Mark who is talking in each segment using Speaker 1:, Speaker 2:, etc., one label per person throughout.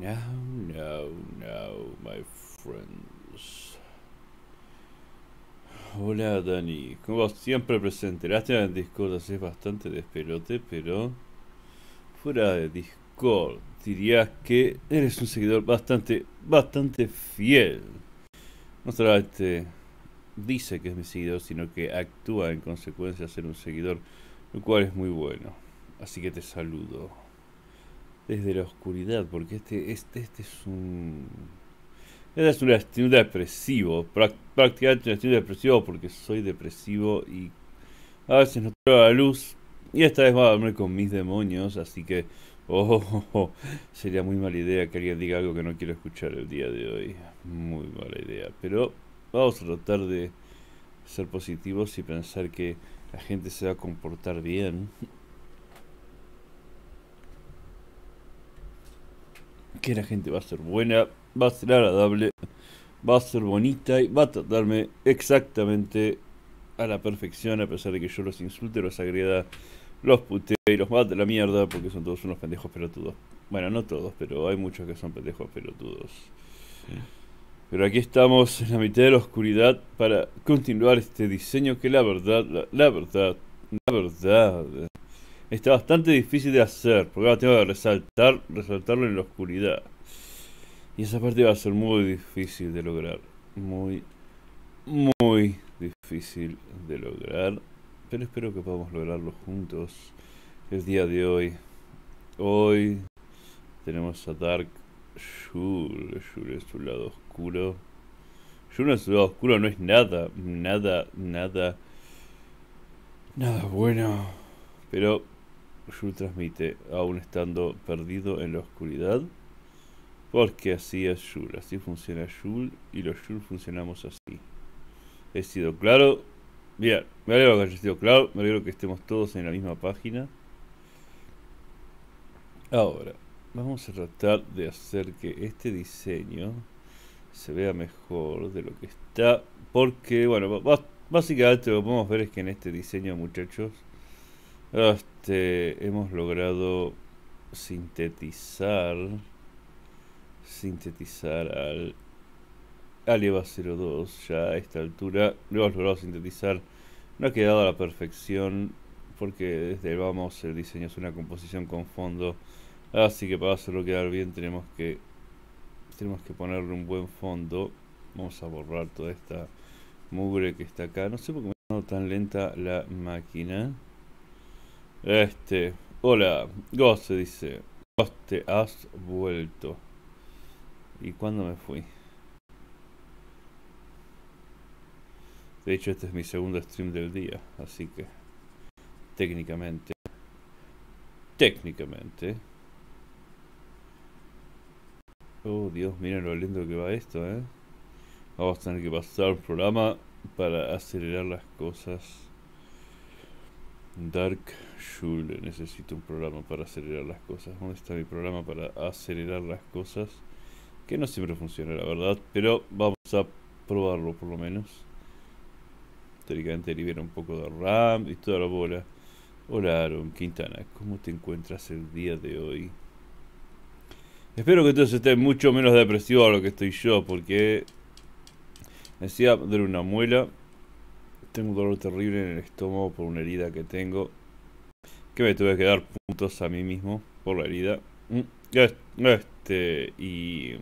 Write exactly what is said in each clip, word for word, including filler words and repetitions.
Speaker 1: No, no, no, my friends. Hola Dani, como siempre presente. Lástima en Discord es bastante despelote, pero fuera de Discord dirías que eres un seguidor bastante, bastante fiel. No solamente dice que es mi seguidor, sino que actúa en consecuencia de ser un seguidor, lo cual es muy bueno. Así que te saludo desde la oscuridad, porque este, este, este es un... Este es un destino depresivo, prácticamente un destino depresivo porque soy depresivo y a veces no tengo la luz. Y esta vez voy a dormir con mis demonios, así que... Oh, oh, oh, sería muy mala idea que alguien diga algo que no quiero escuchar el día de hoy. Muy mala idea. Pero vamos a tratar de ser positivos y pensar que la gente se va a comportar bien. Que la gente va a ser buena, va a ser agradable, va a ser bonita y va a tratarme exactamente a la perfección, a pesar de que yo los insulte, los agreda, los putee y los mate a la mierda, porque son todos unos pendejos pelotudos. Bueno, no todos, pero hay muchos que son pendejos pelotudos. Pero aquí estamos en la mitad de la oscuridad para continuar este diseño que la verdad, la, la verdad, la verdad, está bastante difícil de hacer, porque ahora tengo que resaltar, resaltarlo en la oscuridad. Y esa parte va a ser muy difícil de lograr. Muy, muy difícil de lograr. Pero espero que podamos lograrlo juntos el día de hoy. Hoy tenemos a Dark Shul. Shul es su lado oscuro. Shul en su lado oscuro no es nada, nada, nada, nada bueno. Pero Shul transmite, aún estando perdido en la oscuridad. Porque así es Shul, así funciona Shul y los Shul funcionamos así. He sido claro. Bien, me alegro que haya sido claro, me alegro que estemos todos en la misma página. Ahora, vamos a tratar de hacer que este diseño se vea mejor de lo que está. Porque, bueno, básicamente lo que podemos ver es que en este diseño, muchachos, este, hemos logrado sintetizar sintetizar al al EVA cero dos. Ya a esta altura lo hemos logrado sintetizar. No ha quedado a la perfección porque desde el vamos el diseño es una composición con fondo, así que para hacerlo quedar bien tenemos que tenemos que ponerle un buen fondo. Vamos a borrar toda esta mugre que está acá. No sé por qué me está dando tan lenta la máquina. Este, hola, Ghost se dice. Ghost, te has vuelto. ¿Y cuándo me fui? De hecho, este es mi segundo stream del día, así que técnicamente, técnicamente. Oh Dios, miren lo lindo que va esto, ¿eh? Vamos a tener que pasar un programa para acelerar las cosas. Dark Shul, necesito un programa para acelerar las cosas. ¿Dónde está mi programa para acelerar las cosas? Que no siempre funciona, la verdad, pero vamos a probarlo por lo menos. Teóricamente libera un poco de RAM y toda la bola. Hola Aaron Quintana, ¿cómo te encuentras el día de hoy? Espero que entonces esté mucho menos depresivo a lo que estoy yo, porque me decía de una muela. Tengo un dolor terrible en el estómago por una herida que tengo, que me tuve que dar puntos a mí mismo por la herida. Este, y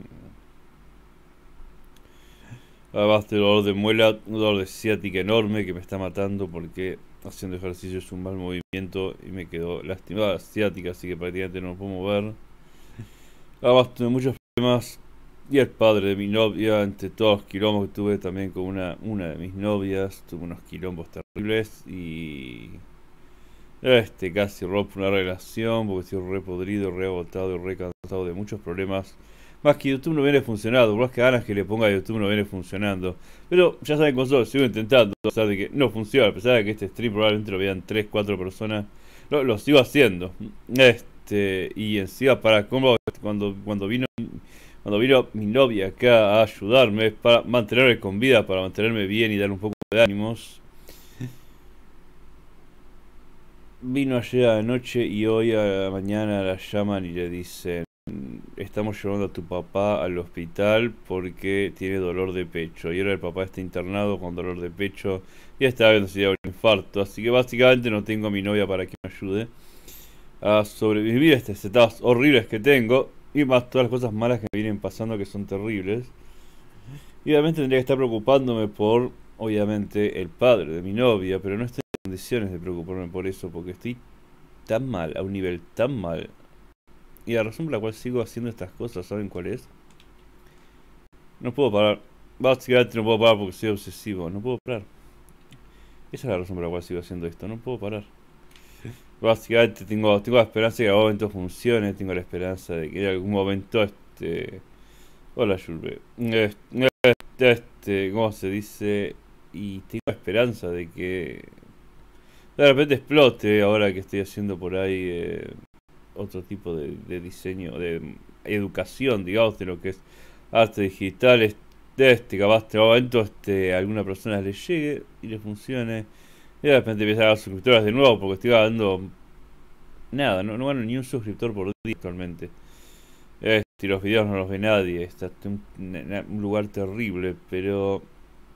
Speaker 1: además de dolor de muela, un dolor de ciática enorme que me está matando porque haciendo ejercicio es un mal movimiento y me quedó lastimada la ciática, así que prácticamente no me puedo mover. Además tuve muchos problemas y el padre de mi novia, entre todos los quilombos que tuve también con una, una de mis novias, tuve unos quilombos terribles y este casi rompo una relación porque estoy re podrido, re agotado y re cansado de muchos problemas. Más que YouTube no viene funcionando, por más que ganas que le ponga a YouTube no viene funcionando. Pero ya saben con sigo intentando, a pesar de que no funciona, a pesar de que este stream probablemente lo vean tres cuatro personas, lo, lo sigo haciendo. Este, y encima para cómo cuando, cuando vino cuando vino mi novia acá a ayudarme para mantenerme con vida, para mantenerme bien y dar un poco de ánimos. Vino ayer anoche y hoy a la mañana la llaman y le dicen estamos llevando a tu papá al hospital porque tiene dolor de pecho. Y ahora el papá está internado con dolor de pecho y está viendo si da un infarto. Así que básicamente no tengo a mi novia para que me ayude a sobrevivir a estas etapas horribles que tengo. Y más todas las cosas malas que me vienen pasando que son terribles. Y obviamente tendría que estar preocupándome por, obviamente, el padre de mi novia. Pero no estoy en condiciones de preocuparme por eso porque estoy tan mal, a un nivel tan mal. Y la razón por la cual sigo haciendo estas cosas, ¿saben cuál es? No puedo parar. Básicamente no puedo parar porque soy obsesivo. No puedo parar. Esa es la razón por la cual sigo haciendo esto. No puedo parar. Básicamente tengo, tengo la esperanza de que en algún momento funcione. Tengo la esperanza de que en algún momento este... Hola, Yulbe. Este, este, ¿cómo se dice? Y tengo la esperanza de que de repente explote ahora que estoy haciendo por ahí eh, otro tipo de, de diseño, de educación, digamos, de lo que es arte digital. Este, este capaz de momento este, a alguna persona le llegue y le funcione. Y de repente empieza a dar suscriptores de nuevo porque estoy dando nada, no, no gano ni un suscriptor por día actualmente. Este, y los videos no los ve nadie, está un, un lugar terrible, pero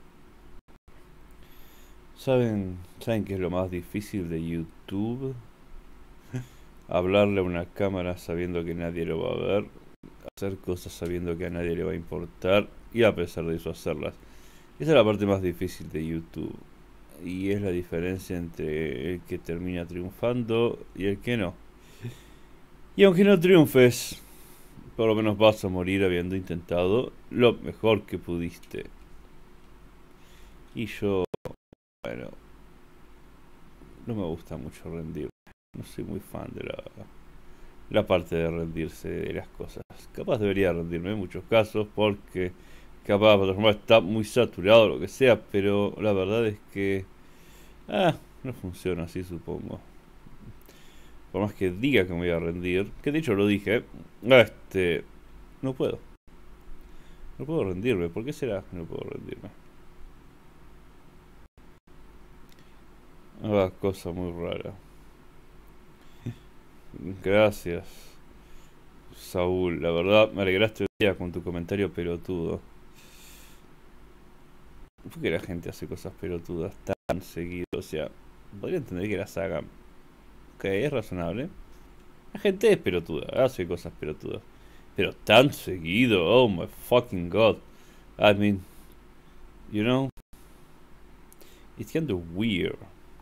Speaker 1: ¿saben, ¿saben qué es lo más difícil de YouTube? Hablarle a una cámara sabiendo que nadie lo va a ver, hacer cosas sabiendo que a nadie le va a importar y a pesar de eso hacerlas. Esa es la parte más difícil de YouTube. Y es la diferencia entre el que termina triunfando y el que no. Y aunque no triunfes, por lo menos vas a morir habiendo intentado lo mejor que pudiste. Y yo, bueno, no me gusta mucho rendir. No soy muy fan de la, la parte de rendirse de las cosas. Capaz debería rendirme en muchos casos porque capaz la plataforma está muy saturado o lo que sea, pero la verdad es que ah, no funciona así, supongo. Por más que diga que me voy a rendir, que de hecho lo dije, este, no puedo. No puedo rendirme. ¿Por qué será que no puedo rendirme? Ah, cosa muy rara. Gracias, Saúl. La verdad, me alegraste el día con tu comentario pelotudo. ¿Por qué la gente hace cosas pelotudas tan seguido? O sea, podría entender que las hagan. Ok, es razonable. La gente es pelotuda, hace cosas pelotudas. Pero tan seguido, oh my fucking god. I mean, you know, it's kind of weird.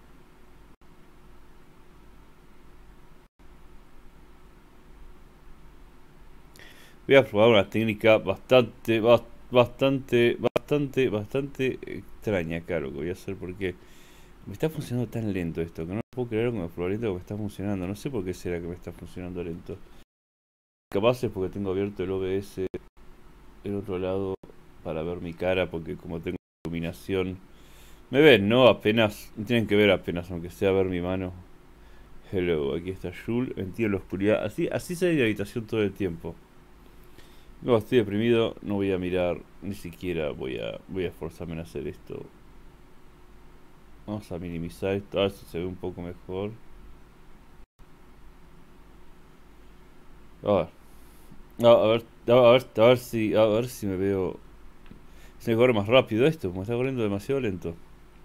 Speaker 1: Voy a probar una técnica bastante, ba- bastante, bastante, bastante extraña, claro, que voy a hacer porque me está funcionando tan lento esto, que no puedo creer que me lo lento que me está funcionando. No sé por qué será que me está funcionando lento. Capaz es porque tengo abierto el O B S del otro lado para ver mi cara, porque como tengo iluminación, me ven, ¿no? Apenas, me tienen que ver apenas, aunque sea ver mi mano. Hello, aquí está Jules, metido en la oscuridad. Así, así sale de la habitación todo el tiempo. No, estoy deprimido, no voy a mirar, ni siquiera voy a, voy a esforzarme en hacer esto. Vamos a minimizar esto, a ver si se ve un poco mejor. A ver, a, a ver, a ver, a ver si, a ver si me veo. Se me corre más rápido esto, me está corriendo demasiado lento.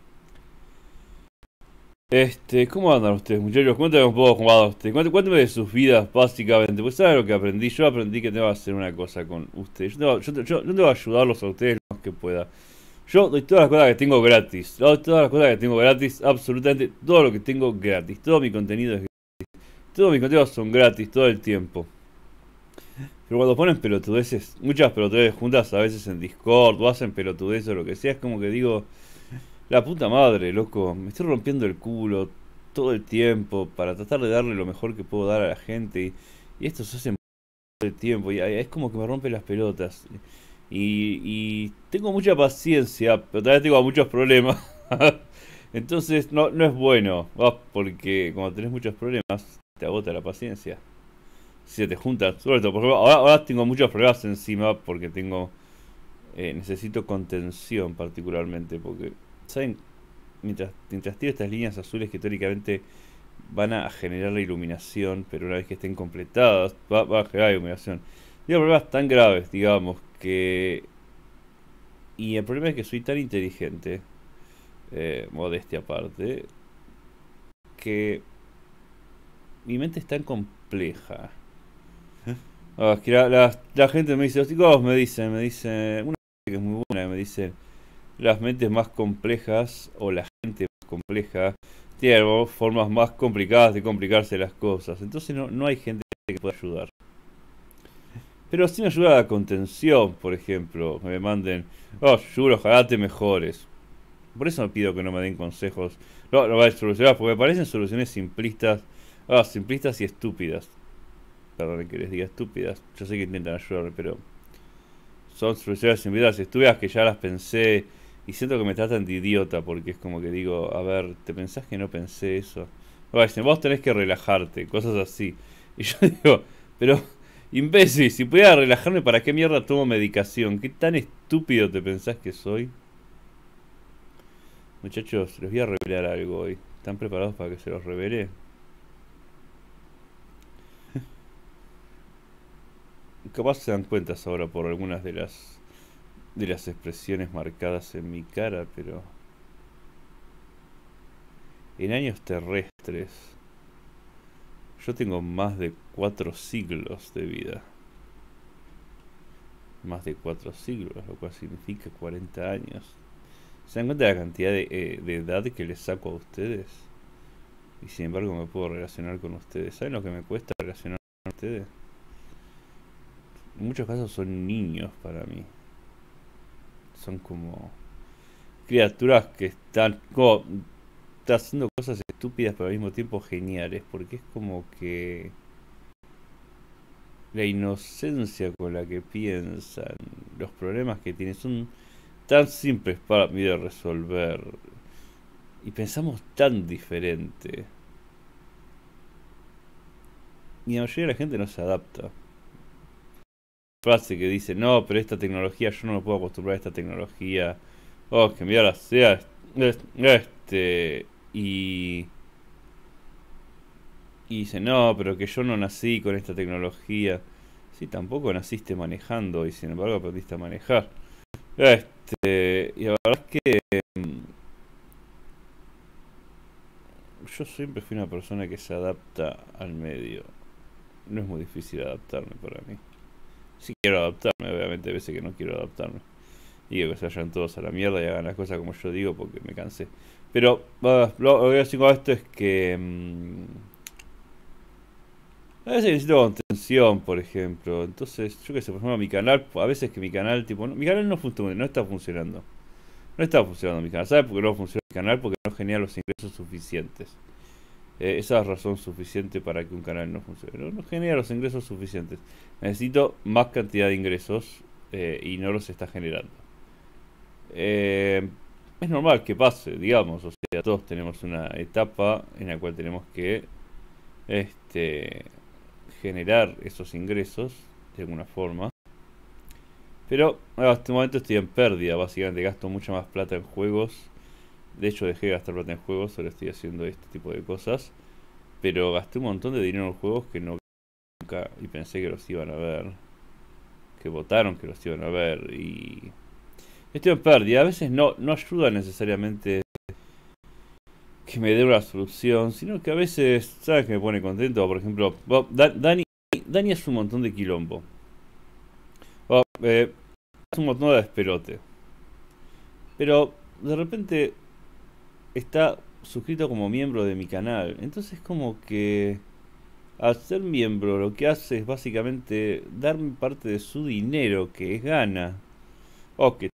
Speaker 1: Este, ¿cómo andan ustedes, muchachos? Cuéntame un poco cómo andan ustedes. Cuéntame, cuéntame de sus vidas, básicamente. Pues saben lo que aprendí. Yo aprendí que tengo que hacer una cosa con ustedes. Yo tengo, yo, yo, yo tengo que ayudarlos a ustedes lo más que pueda. Yo doy todas las cosas que tengo gratis. Doy todas las cosas que tengo gratis. Absolutamente todo lo que tengo gratis. Todo mi contenido es gratis. Todos mis contenidos son gratis todo el tiempo. Pero cuando ponen pelotudeces, muchas pelotudeces juntas a veces en Discord o hacen pelotudeces o lo que sea, es como que digo, la puta madre, loco, me estoy rompiendo el culo todo el tiempo para tratar de darle lo mejor que puedo dar a la gente y, y esto se hace todo el tiempo y es como que me rompe las pelotas. Y, y tengo mucha paciencia, pero también tengo muchos problemas. Entonces no, no es bueno, ¿va? Porque cuando tenés muchos problemas te agota la paciencia. Si se te juntan, sobre todo, por ejemplo, ahora, ahora tengo muchos problemas encima porque tengo, eh, necesito contención particularmente, porque, ¿saben? Mientras, mientras tiro estas líneas azules que teóricamente van a generar la iluminación, pero una vez que estén completadas, va, va a generar la iluminación. Tengo problemas tan graves, digamos, que... Y el problema es que soy tan inteligente, eh, modestia aparte, que mi mente es tan compleja. Ah, es que la, la- la gente me dice, los chicos me dicen, me dicen, una que es muy buena, me dicen, las mentes más complejas o la gente más compleja tienen formas más complicadas de complicarse las cosas. Entonces no, no hay gente que pueda ayudar. Pero sí me ayuda la contención, por ejemplo, que me manden, oh, Yuro, ojalá te mejores. Por eso no pido que no me den consejos. No, no va a solucionar, porque me parecen soluciones simplistas, ah, simplistas y estúpidas. Perdón que les diga estúpidas. Yo sé que intentan ayudarme, pero son soluciones simplistas y estúpidas que ya las pensé y siento que me tratan de idiota porque es como que digo, a ver, ¿te pensás que no pensé eso? O dicen, vos tenés que relajarte, cosas así. Y yo digo, pero imbécil, si pudiera relajarme, ¿para qué mierda tomo medicación? ¿Qué tan estúpido te pensás que soy? Muchachos, les voy a revelar algo hoy. ¿Están preparados para que se los revele? Capaz se dan cuenta ahora por algunas de las de las expresiones marcadas en mi cara, pero en años terrestres yo tengo más de cuatro siglos de vida. Más de cuatro siglos, lo cual significa cuarenta años. ¿Se dan cuenta de la cantidad de, eh, de edad que les saco a ustedes? Y sin embargo me puedo relacionar con ustedes. ¿Saben lo que me cuesta relacionar con ustedes? En muchos casos son niños para mí. Son como criaturas que están como, haciendo cosas estúpidas pero al mismo tiempo geniales. Porque es como que la inocencia con la que piensan, los problemas que tienen son tan simples para mí de resolver. Y pensamos tan diferente. Y la mayoría de la gente no se adapta. Frase que dice, no, pero esta tecnología, yo no me puedo acostumbrar a esta tecnología. Oh, que mira sea este. Y, y dice, no, pero que yo no nací con esta tecnología. Sí, tampoco naciste manejando y sin embargo aprendiste a manejar. Este, y la verdad es que mm, yo siempre fui una persona que se adapta al medio. No es muy difícil adaptarme para mí. Si quiero adaptarme, obviamente hay veces que no quiero adaptarme. Y que se vayan todos a la mierda y hagan las cosas como yo digo porque me cansé. Pero uh, lo, lo que decir con esto es que mmm, a veces necesito contención, por ejemplo. Entonces, yo que sé, por ejemplo, mi canal, a veces que mi canal, tipo, no, mi canal no funciona, no está funcionando. No está funcionando mi canal. ¿Sabe por qué no funciona mi canal? Porque no genera los ingresos suficientes. Eh, esa es razón suficiente para que un canal no funcione. No, no genera los ingresos suficientes. Necesito más cantidad de ingresos eh, y no los está generando. Eh, es normal que pase, digamos. O sea, todos tenemos una etapa en la cual tenemos que este, generar esos ingresos de alguna forma. Pero en este momento estoy en pérdida. Básicamente gasto mucha más plata en juegos. De hecho, dejé de gastar plata en juegos. Ahora estoy haciendo este tipo de cosas. Pero gasté un montón de dinero en juegos que no nunca y pensé que los iban a ver, que votaron que los iban a ver y estoy en pérdida. A veces no, no ayuda necesariamente que me dé una solución, sino que a veces, ¿sabes que me pone contento? Por ejemplo, oh, Da- Dani, Dani es un montón de quilombo. Oh, eh, es un montón de despelote. Pero de repente está suscrito como miembro de mi canal. Entonces como que al ser miembro lo que hace es básicamente darme parte de su dinero que gana. O que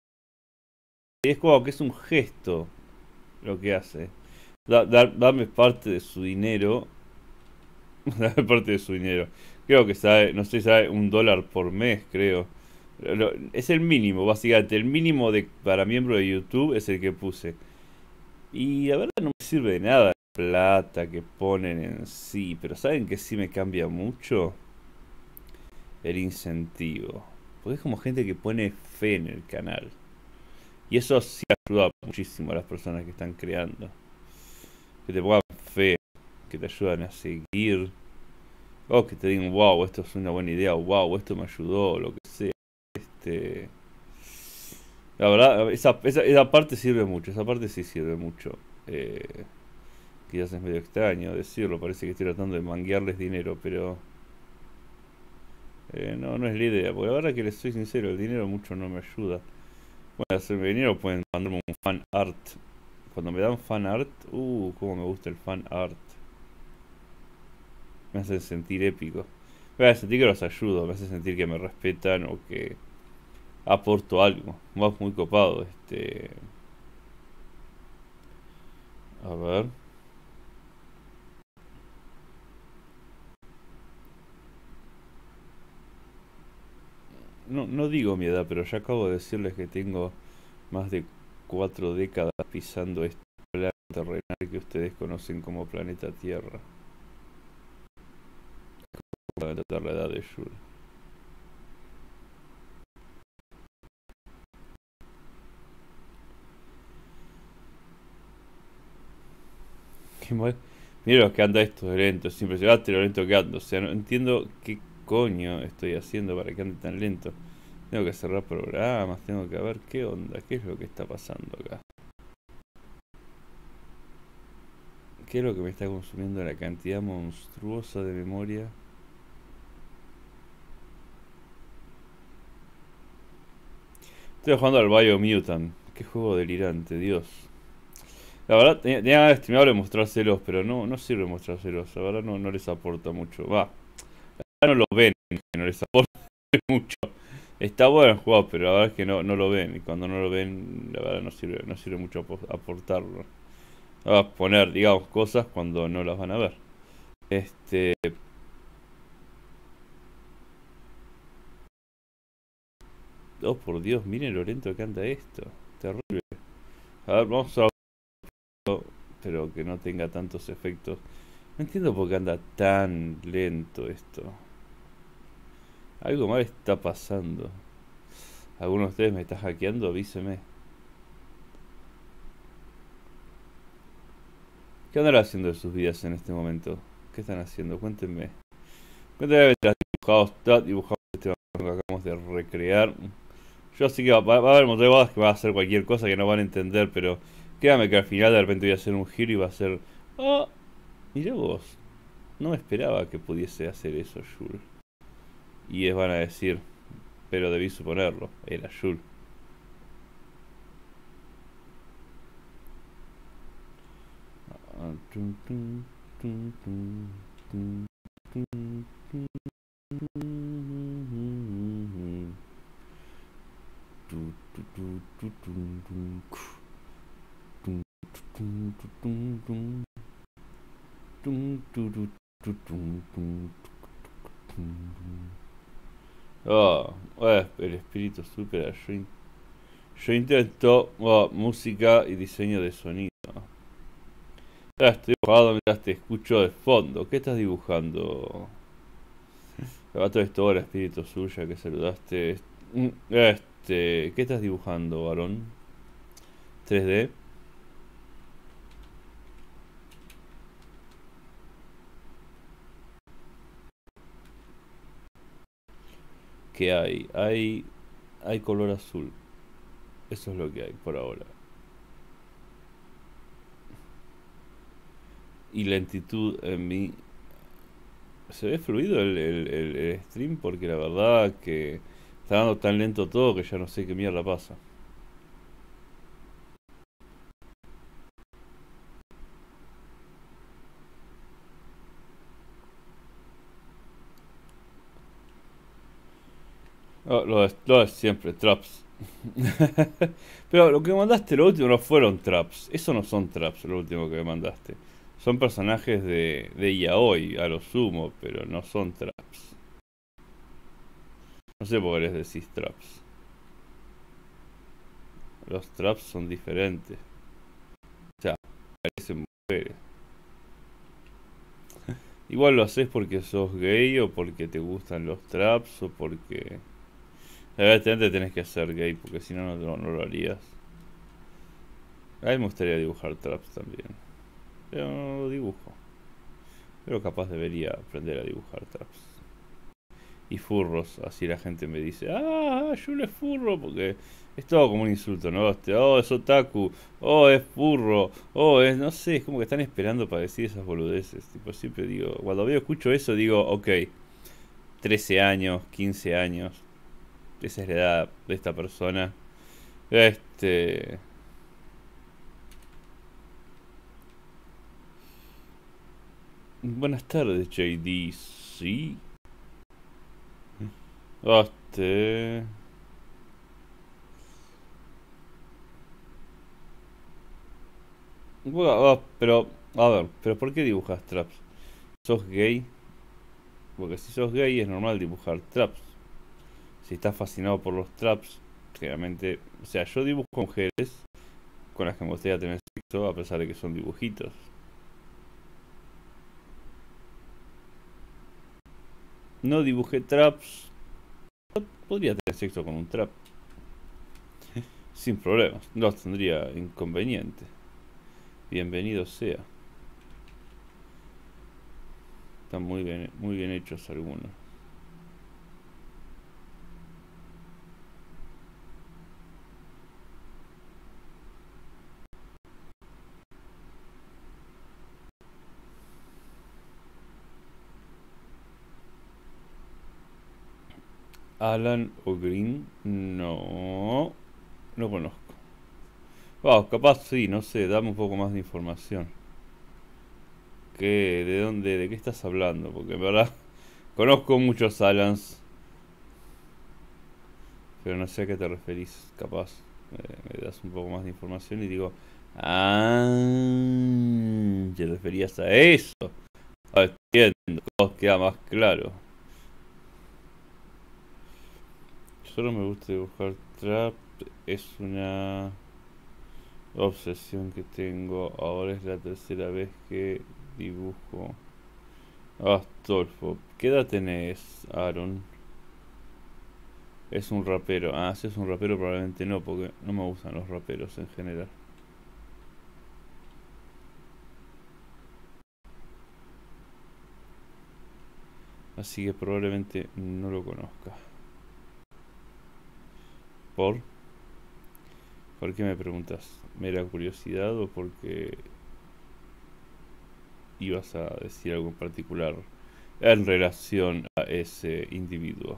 Speaker 1: es como que es un gesto lo que hace. Da- dar- darme parte de su dinero. Darme parte de su dinero. Creo que sabe, no sé, sabe un dólar por mes, creo. Lo- es el mínimo, básicamente. El mínimo de para miembro de YouTube es el que puse. Y la verdad no me sirve de nada la plata que ponen en sí. Pero ¿saben que sí me cambia mucho? El incentivo. Porque es como gente que pone fe en el canal. Y eso sí ayuda muchísimo a las personas que están creando. Que te pongan fe, que te ayudan a seguir. O que te digan, wow, esto es una buena idea, wow, esto me ayudó, o lo que sea. Este, la verdad, esa, esa, esa parte sirve mucho, esa parte sí sirve mucho. Eh, quizás es medio extraño decirlo, parece que estoy tratando de manguearles dinero, pero eh, no, no es la idea, porque la verdad que les soy sincero, el dinero mucho no me ayuda. Bueno, hacerme dinero pueden mandarme un fan art. Cuando me dan fan art, uh, cómo me gusta el fan art. Me hace sentir épico. Me hace sentir que los ayudo, me hace sentir que me respetan o que aporto algo. Más muy copado, este. A ver. No, no digo mi edad, pero ya acabo de decirles que tengo más de cuatro décadas pisando este planeta terrenal que ustedes conocen como planeta Tierra. Planeta Tierra, la edad de Yul. Qué mal. Mira lo que anda esto de lento, es impresionante lo lento que ando. O sea, no entiendo qué coño estoy haciendo para que ande tan lento. Tengo que cerrar programas, tengo que ver qué onda, qué es lo que está pasando acá. ¿Qué es lo que me está consumiendo la cantidad monstruosa de memoria? Estoy jugando al Biomutant. Qué juego delirante, Dios. La verdad, tenía, tenía ganas de streamearlo y mostrárselos, pero no, no sirve mostrárselos. La verdad no, no les aporta mucho. Va, ya no lo ven, que no les aporta mucho. Está bueno el juego, pero la verdad es que no, no lo ven. Y cuando no lo ven, la verdad no sirve, no sirve mucho apo- aportarlo. Va a poner, digamos, cosas cuando no las van a ver. Este. Oh, por Dios, miren lo lento que anda esto. Terrible. A ver, vamos a. Pero que no tenga tantos efectos. No entiendo por qué anda tan lento esto. Algo mal está pasando. ¿Alguno de ustedes me está hackeando? Avíseme. ¿Qué andará haciendo de sus vidas en este momento? ¿Qué están haciendo? Cuéntenme. Cuéntenme mientras dibujamos, está dibujamos este que acabamos de recrear. Yo así que va, va a haber motivos que va a hacer cualquier cosa que no van a entender, pero créame que al final de repente voy a hacer un giro y va a ser. Oh, mirá vos. No me esperaba que pudiese hacer eso, Jules. Y es van a decir, pero debí suponerlo, era Jules. Oh, eh, el espíritu supera. Yo, in- yo intento oh, música y diseño de sonido. Ya estoy dibujando mientras te escucho de fondo. ¿Qué estás dibujando? Todo esto, hola espíritu suya que saludaste. Mm, Este, ¿qué estás dibujando, varón? ¿tres D? ¿Qué hay? Hay, hay color azul. Eso es lo que hay por ahora. Y lentitud en mi. ¿Se ve fluido el, el- el- el stream? Porque la verdad que está dando tan lento todo que ya no sé qué mierda pasa. Oh, lo, de, lo de siempre, traps. Pero lo que mandaste, lo último no fueron traps. Eso no son traps, lo último que me mandaste. Son personajes de, de yaoi, a lo sumo, pero no son traps. No sé por qué les decís traps. Los traps son diferentes. O sea, parecen mujeres. Igual lo haces porque sos gay o porque te gustan los traps o porque. Evidentemente tenés que ser gay porque si no, no, no lo harías. A mí me gustaría dibujar traps también. Pero no lo dibujo. Pero capaz debería aprender a dibujar traps. Y furros, así la gente me dice, ah, yo es furro, porque es todo como un insulto, ¿no? Este, oh, es otaku, oh, es furro, oh, es, no sé, es como que están esperando para decir esas boludeces. Tipo, siempre digo, cuando veo, escucho eso, digo, ok, trece años, quince años, esa es la edad de esta persona. Este... Buenas tardes, J D. Sí. Este... Bueno, ah, pero, a ver, pero ¿por qué dibujas traps? ¿Sos gay? Porque si sos gay es normal dibujar traps. Si estás fascinado por los traps, generalmente, o sea, yo dibujo mujeres con las que me gustaría tener sexo a pesar de que son dibujitos. No dibujé traps, podría tener sexo con un trap, sin problemas, no tendría inconveniente. Bienvenido sea. Están muy bien, muy bien hechos algunos. Alan O'Green, no, no conozco. Wow, capaz sí, no sé, dame un poco más de información. ¿Qué, de dónde, de qué estás hablando? Porque en verdad conozco muchos Alans, pero no sé a qué te referís. Capaz eh, me das un poco más de información y digo, ah, te referías a eso. Ah, entiendo, todo queda más claro. Solo me gusta dibujar trap, es una obsesión que tengo. Ahora es la tercera vez que dibujo. Astolfo, ¿qué edad tenés, Aaron? Es un rapero. Ah, si es un rapero probablemente no, porque no me gustan los raperos en general. Así que probablemente no lo conozca. ¿Por? ¿Por qué me preguntas? ¿Mera curiosidad o porque ibas a decir algo en particular en relación a ese individuo?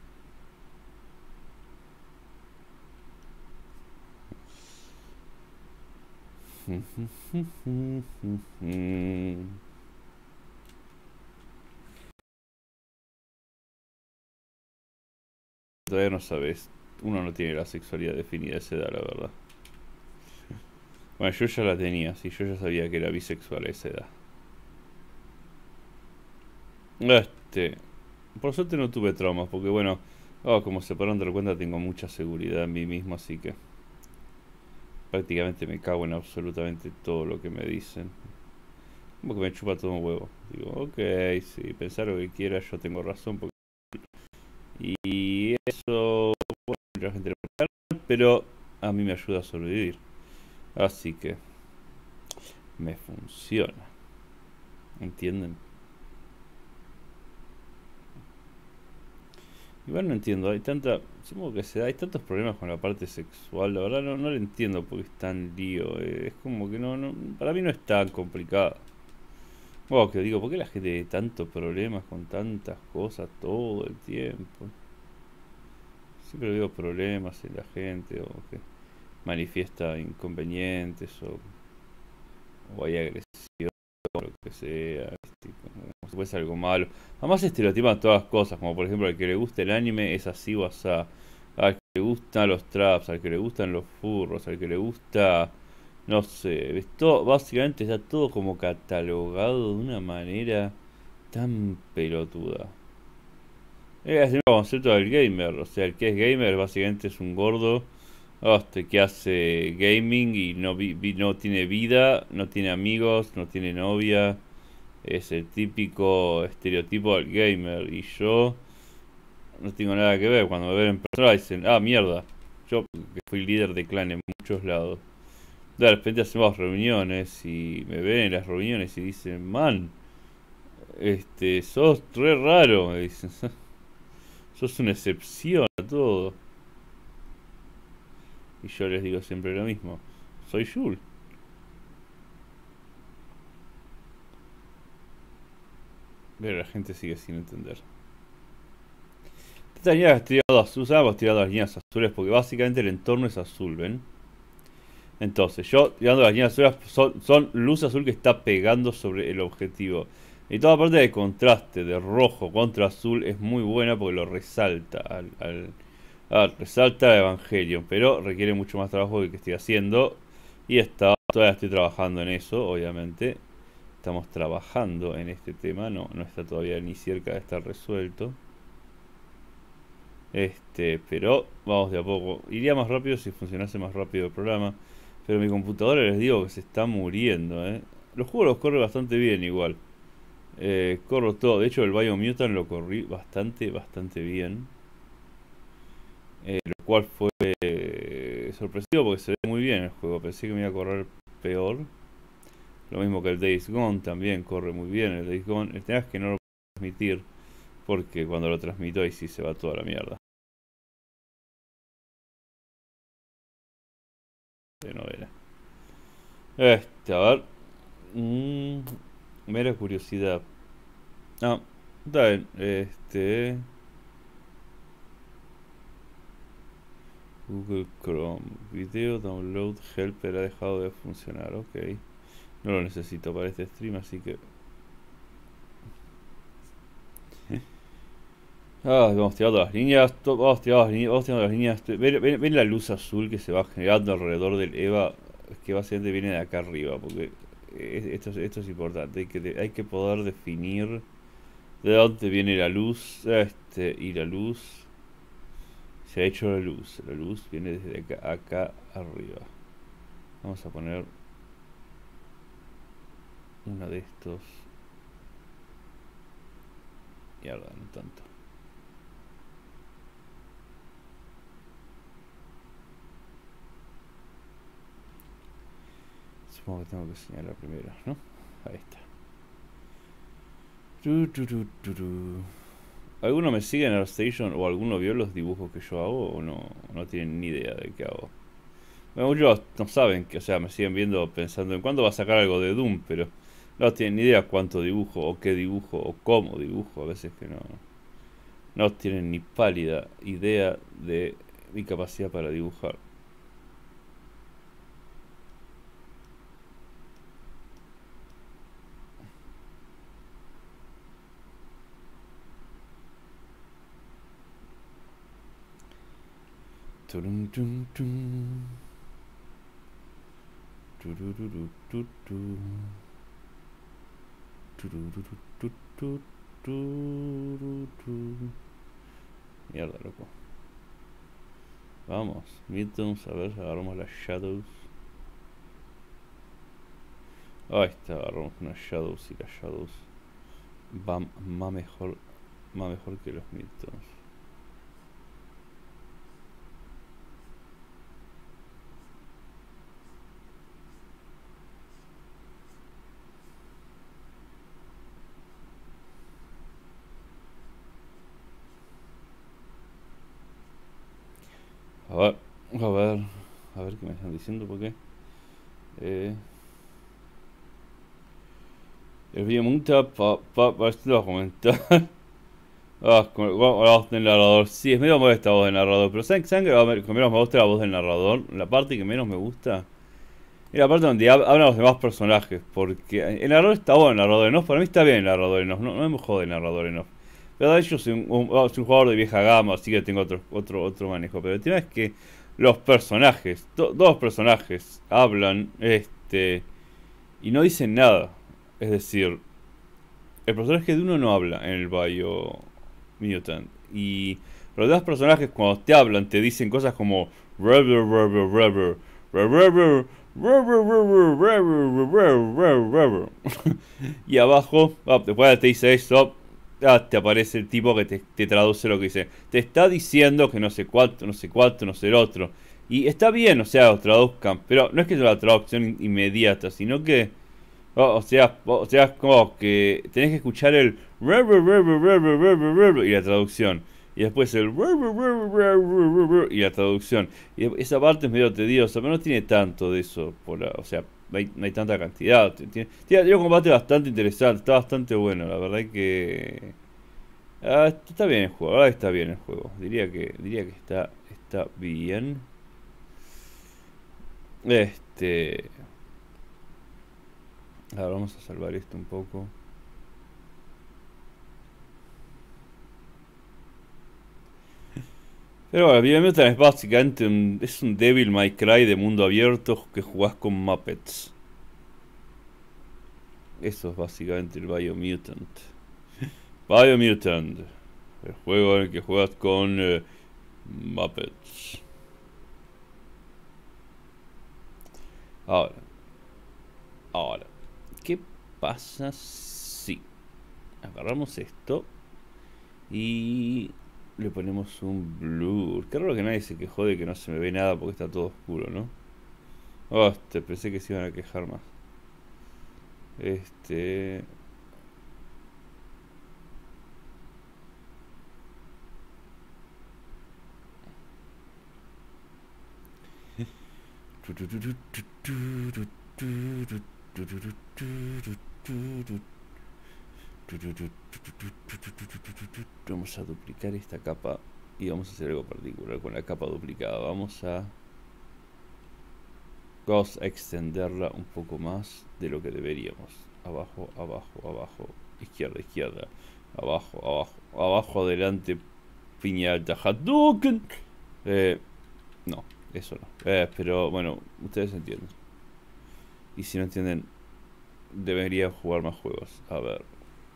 Speaker 1: Todavía no sabes. Uno no tiene la sexualidad definida a esa edad, la verdad. Bueno, yo ya la tenía, sí, yo ya sabía que era bisexual a esa edad. Este, por suerte no tuve traumas, porque bueno, oh, como se podrán dar cuenta, tengo mucha seguridad en mí mismo, así que prácticamente me cago en absolutamente todo lo que me dicen. Como que me chupa todo un huevo. Digo, ok, sí, pensar lo que quiera, yo tengo razón. Porque... Y eso, bueno, mucha gente lo puede ver, pero a mí me ayuda a sobrevivir. Así que me funciona. ¿Entienden? Igual no entiendo, hay tanta, supongo que se da, hay tantos problemas con la parte sexual, la verdad no, no lo entiendo porque es tan lío, eh, es como que no, no, para mí no es tan complicado. Bueno, que digo, ¿por qué la gente tiene tantos problemas con tantas cosas todo el tiempo? Siempre veo problemas en la gente o que manifiesta inconvenientes o, o hay agresión o lo que sea, ¿viste? Como si fuese algo malo. Además estereotipan todas las cosas, como por ejemplo al que le gusta el anime es así o asá, al que le gustan los traps, al que le gustan los furros, al que le gusta, no sé, ¿ves? Todo, básicamente está todo como catalogado de una manera tan pelotuda. Es el mismo concepto del gamer, o sea, el que es gamer básicamente es un gordo hostia, que hace gaming y no, vi- vi- no tiene vida, no tiene amigos, no tiene novia. Es el típico estereotipo del gamer. Y yo no tengo nada que ver. Cuando me ven en persona dicen, ah, mierda. Yo que fui líder de clan en muchos lados. De repente hacemos reuniones y me ven en las reuniones y dicen, man, Este, sos re raro, me dicen. Sos una excepción a todo. Y yo les digo siempre lo mismo. Soy Jules. Pero la gente sigue sin entender. Esta línea has tirado azul, usamos tirado las líneas azules porque básicamente el entorno es azul, ¿ven? Entonces, yo tirando las líneas azules son, son luz azul que está pegando sobre el objetivo. Y toda la parte de contraste de rojo contra azul es muy buena porque lo resalta al, al, al resalta el Evangelion, pero requiere mucho más trabajo que, que estoy haciendo. Y está, todavía estoy trabajando en eso, obviamente. Estamos trabajando en este tema, no, no está todavía ni cerca de estar resuelto. Este, pero vamos de a poco. Iría más rápido si funcionase más rápido el programa. Pero mi computadora les digo que se está muriendo, ¿eh? Los juegos los corre bastante bien igual. Eh, corro todo. De hecho el Biomutant lo corrí bastante, bastante bien. Eh, lo cual fue eh, sorpresivo porque se ve muy bien el juego. Pensé que me iba a correr peor. Lo mismo que el Days Gone también corre muy bien. El Days Gone, el tema es que no lo puedo transmitir. Porque cuando lo transmito ahí sí se va toda la mierda. De novela. Este, a ver. Mm, mera curiosidad. Ah, está bien. Este. Google Chrome. Video Download Helper ha dejado de funcionar. Ok. No lo necesito para este stream, así que. Ah, vamos tirando las líneas. Vamos tirando las líneas. Vamos tirando las líneas. ¿Ven, ven, ven la luz azul que se va generando alrededor del EVA? Que básicamente viene de acá arriba. Porque esto, esto es importante. Hay que, hay que poder definir de dónde viene la luz. Este, y la luz. Se ha hecho la luz. La luz viene desde acá, acá arriba. Vamos a poner uno de estos. Mierda, no tanto. Supongo que tengo que señalar primero, ¿no? Ahí está. ¿Alguno me sigue en ArtStation o alguno vio los dibujos que yo hago o no, no tienen ni idea de qué hago? Bueno, muchos no saben, que, o sea, me siguen viendo pensando en cuándo va a sacar algo de Doom, pero no tienen ni idea cuánto dibujo o qué dibujo o cómo dibujo. A veces que no, no tienen ni pálida idea de mi capacidad para dibujar. Turum, tum, tum. Turururututú. Turururututú. Mierda, loco. Vamos, Midtones, a ver, agarramos las Shadows. Ahí está, agarramos unas Shadows y las Shadows van más mejor, más mejor que los Midtones. A ver, a ver, a ver qué me están diciendo, porque eh, el video monta pa, pa, pa, esto lo voy a comentar. Ah, con, con la voz del narrador. Sí, es medio molesta la voz del narrador, pero ¿saben, ¿saben que menos me gusta la voz del narrador? La parte que menos me gusta es la parte donde hablan los demás personajes, porque el narrador está bueno, el narrador en off, para mí está bien el narrador en off, no, no me jode el narrador en off. Pero de hecho soy un, un, soy un jugador de vieja gama, así que tengo otro, otro, otro manejo. Pero el tema es que los personajes, do, dos personajes hablan, este, y no dicen nada. Es decir, el personaje de uno no habla en el Biomutant. Y los demás personajes cuando te hablan te dicen cosas como y abajo, después te dice eso. Ah, te aparece el tipo que te, te traduce lo que dice. Te está diciendo que no sé cuánto, no sé cuánto, no sé el otro. Y está bien, o sea, lo traduzcan. Pero no es que sea la traducción inmediata, sino que O, o sea, o sea, es como que tenés que escuchar el y la traducción. Y después el y la traducción. Y esa parte es medio tediosa, pero no tiene tanto de eso. Por la- o sea, no hay, no hay tanta cantidad. Tiene, tiene un combate bastante interesante, está bastante bueno. La verdad que... ah, está bien el juego, ahora está bien el juego. Diría que, diría que está, está bien. Este... Ahora vamos a salvar esto un poco. Pero bueno, Biomutant es básicamente un, es un Devil May Cry de mundo abierto que jugás con Muppets. Eso es básicamente el Biomutant. Biomutant, el juego en el que juegas con eh, Muppets. Ahora, ahora, ¿qué pasa si agarramos esto y le ponemos un blur? Qué raro que nadie se quejó de que no se me ve nada porque está todo oscuro, ¿no? Hostia, pensé que se iban a quejar más. Este... Vamos a duplicar esta capa y vamos a hacer algo particular con la capa duplicada. Vamos a, vamos a extenderla un poco más de lo que deberíamos. Abajo, abajo, abajo, izquierda, izquierda, abajo, abajo, abajo, adelante, piñata, Hadouken. Eh, no, eso no. Eh, pero bueno, ustedes entienden. Y si no entienden, debería jugar más juegos. A ver.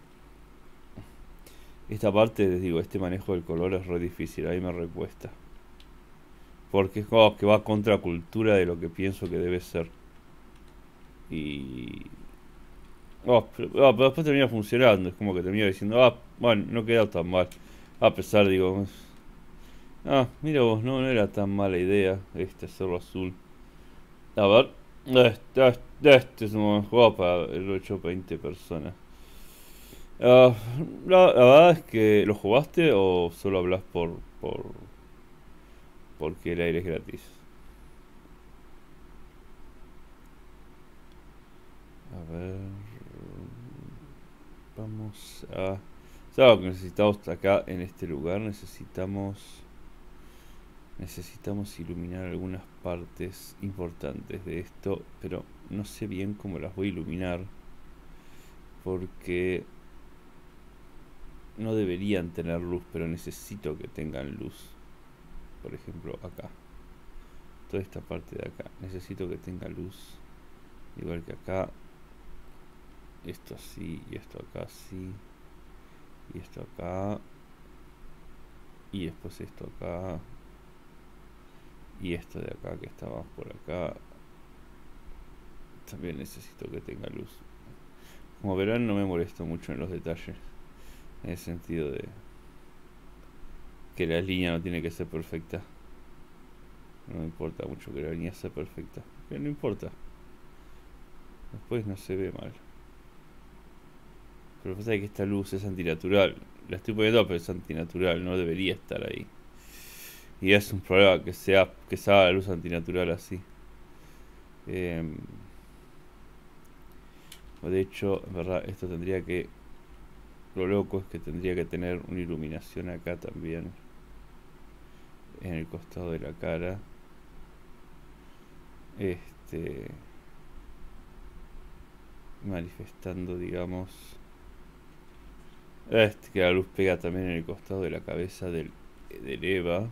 Speaker 1: Esta parte, les digo, este manejo del color es re difícil, ahí me recuesta. Porque es como que va contra cultura de lo que pienso que debe ser. Y... oh, pero, oh, pero después termina funcionando, es como que termina diciendo, ah, bueno, no queda tan mal. A pesar, digo, ah, mira vos, no, no era tan mala idea este hacerlo azul. A ver, este, este, este es un buen juego para el ocho veinte personas. Ah, la, la verdad es que lo jugaste o solo hablas por, por porque el aire es gratis. A ver, vamos a... ¿sabes lo que necesitamos acá en este lugar? Necesitamos necesitamos iluminar algunas partes importantes de esto, pero no sé bien cómo las voy a iluminar porque no deberían tener luz, pero necesito que tengan luz. Por ejemplo, acá. Toda esta parte de acá. Necesito que tenga luz. Igual que acá. Esto así y esto acá así. Y esto acá. Y después esto acá. Y esto de acá que está más por acá. También necesito que tenga luz. Como verán, no me molesto mucho en los detalles. En el sentido de que la línea no tiene que ser perfecta. No me importa mucho que la línea sea perfecta. Pero no importa. Después no se ve mal. Pero pasa que esta luz es antinatural. La estoy poniendo, pero es antinatural. No debería estar ahí. Y es un problema que sea que se haga la luz antinatural así. Eh, de hecho, en verdad, esto tendría que... lo loco es que tendría que tener una iluminación acá también. En el costado de la cara. Este... manifestando, digamos... este, que la luz pega también en el costado de la cabeza del, del Eva.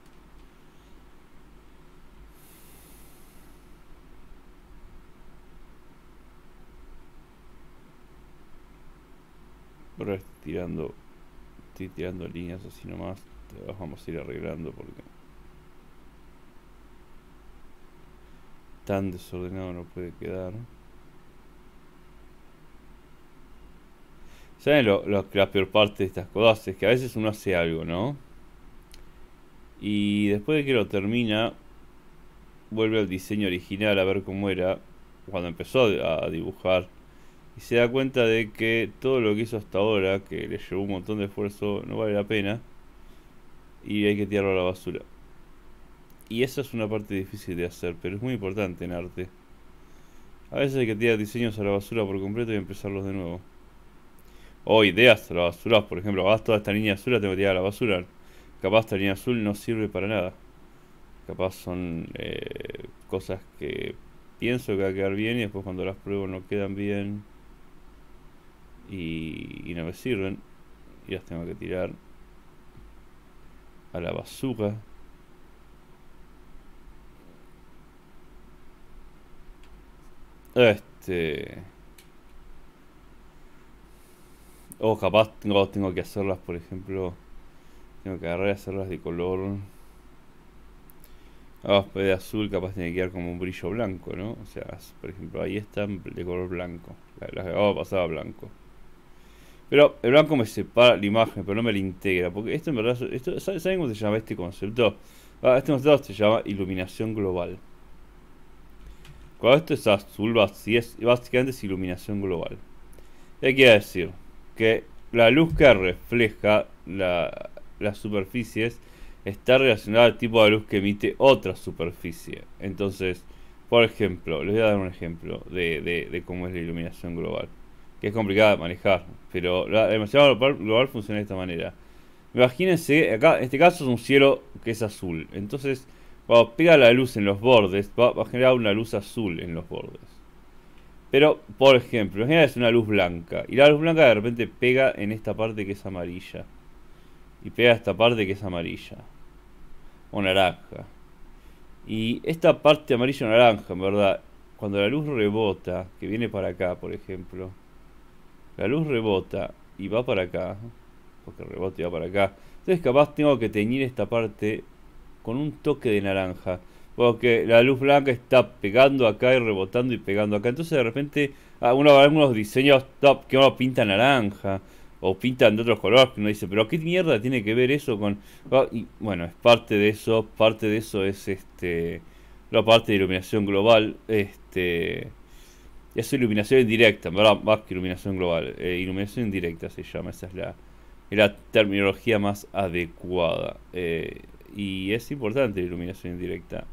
Speaker 1: Ahora estoy tirando, estoy tirando líneas así nomás. Las vamos a ir arreglando porque tan desordenado no puede quedar. ¿Saben lo, lo, la peor parte de estas cosas? Es que a veces uno hace algo, ¿no? Y después de que lo termina, vuelve al diseño original a ver cómo era cuando empezó a dibujar. y se da cuenta de que todo lo que hizo hasta ahora, que le llevó un montón de esfuerzo, no vale la pena y hay que tirarlo a la basura. Y esa es una parte difícil de hacer, pero es muy importante en arte. A veces hay que tirar diseños a la basura por completo y empezarlos de nuevo. O ideas a la basura, por ejemplo, vas toda esta línea azul, la tengo que tirar a la basura. Capaz esta línea azul no sirve para nada. Capaz son eh, cosas que pienso que va a quedar bien y después cuando las pruebo no quedan bien y, y no me sirven y las tengo que tirar a la basura. Este. O capaz tengo, tengo que hacerlas, por ejemplo. Tengo que agarrar y hacerlas de color. Ah, de azul, capaz tiene que quedar como un brillo blanco, ¿no? O sea, por ejemplo, ahí están de color blanco. Las vamos a pasar a blanco. Pero el blanco me separa la imagen, pero no me la integra. Porque esto en verdad. Esto, ¿saben cómo se llama este concepto? Ah, este concepto se llama iluminación global. Cuando esto es azul, básicamente es iluminación global. ¿Qué quiere decir? Que la luz que refleja la, las superficies está relacionada al tipo de luz que emite otra superficie. Entonces, por ejemplo, les voy a dar un ejemplo de, de, de cómo es la iluminación global. Que es complicada de manejar, pero la iluminación global, global funciona de esta manera. Imagínense, acá en este caso es un cielo que es azul. Entonces, cuando pega la luz en los bordes, va, va a generar una luz azul en los bordes. Pero, por ejemplo, en general es una luz blanca. Y la luz blanca de repente pega en esta parte que es amarilla. Y pega esta parte que es amarilla. O naranja. Y esta parte amarilla o naranja, en verdad, cuando la luz rebota, que viene para acá, por ejemplo. La luz rebota y va para acá. Porque rebota y va para acá. Entonces capaz tengo que teñir esta parte con un toque de naranja. Porque la luz blanca está pegando acá y rebotando y pegando acá. Entonces de repente algunos, algunos diseños top, que uno pinta naranja. O pintan de otros colores que uno dice, pero ¿qué mierda tiene que ver eso con...? Y bueno, es parte de eso. Parte de eso es este la parte de iluminación global. Este... Es iluminación indirecta, ¿verdad? Más que iluminación global. Eh, iluminación indirecta se llama, esa es la, es la terminología más adecuada. Eh, y es importante la iluminación indirecta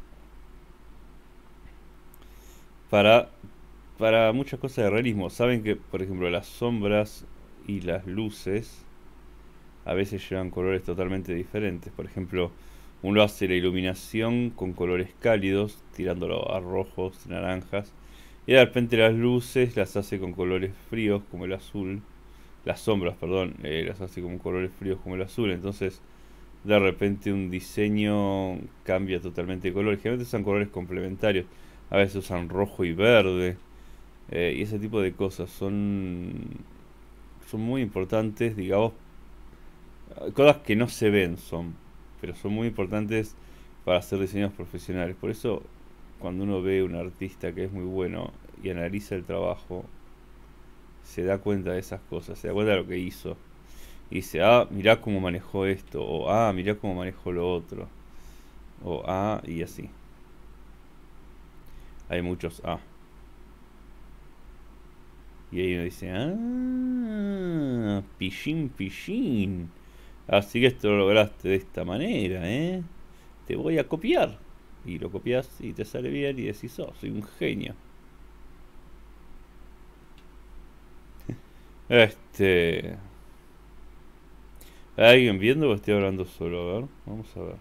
Speaker 1: para, para muchas cosas de realismo. Saben que, por ejemplo, las sombras y las luces a veces llevan colores totalmente diferentes. Por ejemplo, uno hace la iluminación con colores cálidos, tirándolo a rojos, naranjas. Y de repente las luces las hace con colores fríos como el azul. Las sombras, perdón, eh, las hace con colores fríos como el azul. Entonces, de repente un diseño cambia totalmente de color. Generalmente usan colores complementarios. A veces usan rojo y verde. Eh, y ese tipo de cosas son, son muy importantes, digamos. Cosas que no se ven son, pero son muy importantes para hacer diseños profesionales. Por eso, cuando uno ve un artista que es muy bueno y analiza el trabajo, se da cuenta de esas cosas, se da cuenta de lo que hizo. Y dice, ah, mirá cómo manejó esto, o ah, mirá cómo manejó lo otro, o ah, y así. Hay muchos ah. Y ahí uno dice, ah, pillín, pillín. Así que esto lo lograste de esta manera, ¿eh? Te voy a copiar. Y lo copias y te sale bien y decís, oh, soy un genio. Este... ¿Hay alguien viendo o estoy hablando solo? A ver, vamos a ver.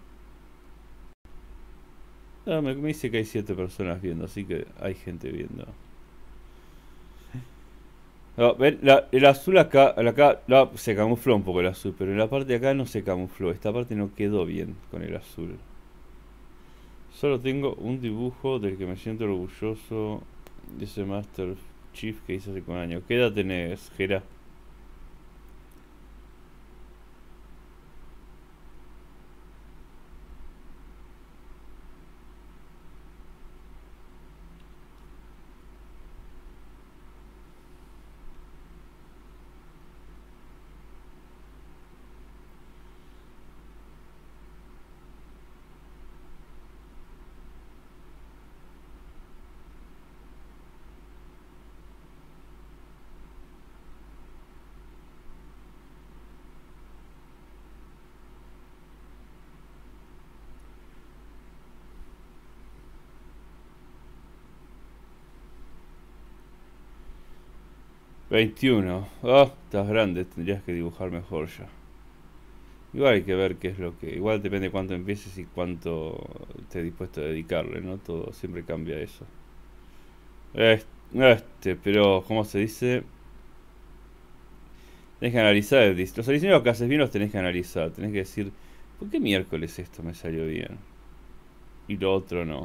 Speaker 1: Ah, me, me dice que hay siete personas viendo, así que hay gente viendo. No, ven, la- el azul acá, acá la- se camufló un poco el azul, pero en la parte de acá no se camufló. Esta parte no quedó bien con el azul. Solo tengo un dibujo del que me siento orgulloso de ese Master Chief que hice hace un año. ¿Qué edad tenés, Gera? veintiuno. Ah, estás grande, tendrías que dibujar mejor ya. Igual hay que ver qué es lo que... Igual depende de cuánto empieces y cuánto estés dispuesto a dedicarle, ¿no? Todo siempre cambia eso. Este, este, pero, ¿cómo se dice? Tenés que analizar. el dis- Los diseños que haces bien los tenés que analizar. Tenés que decir, ¿por qué miércoles esto me salió bien? Y lo otro no.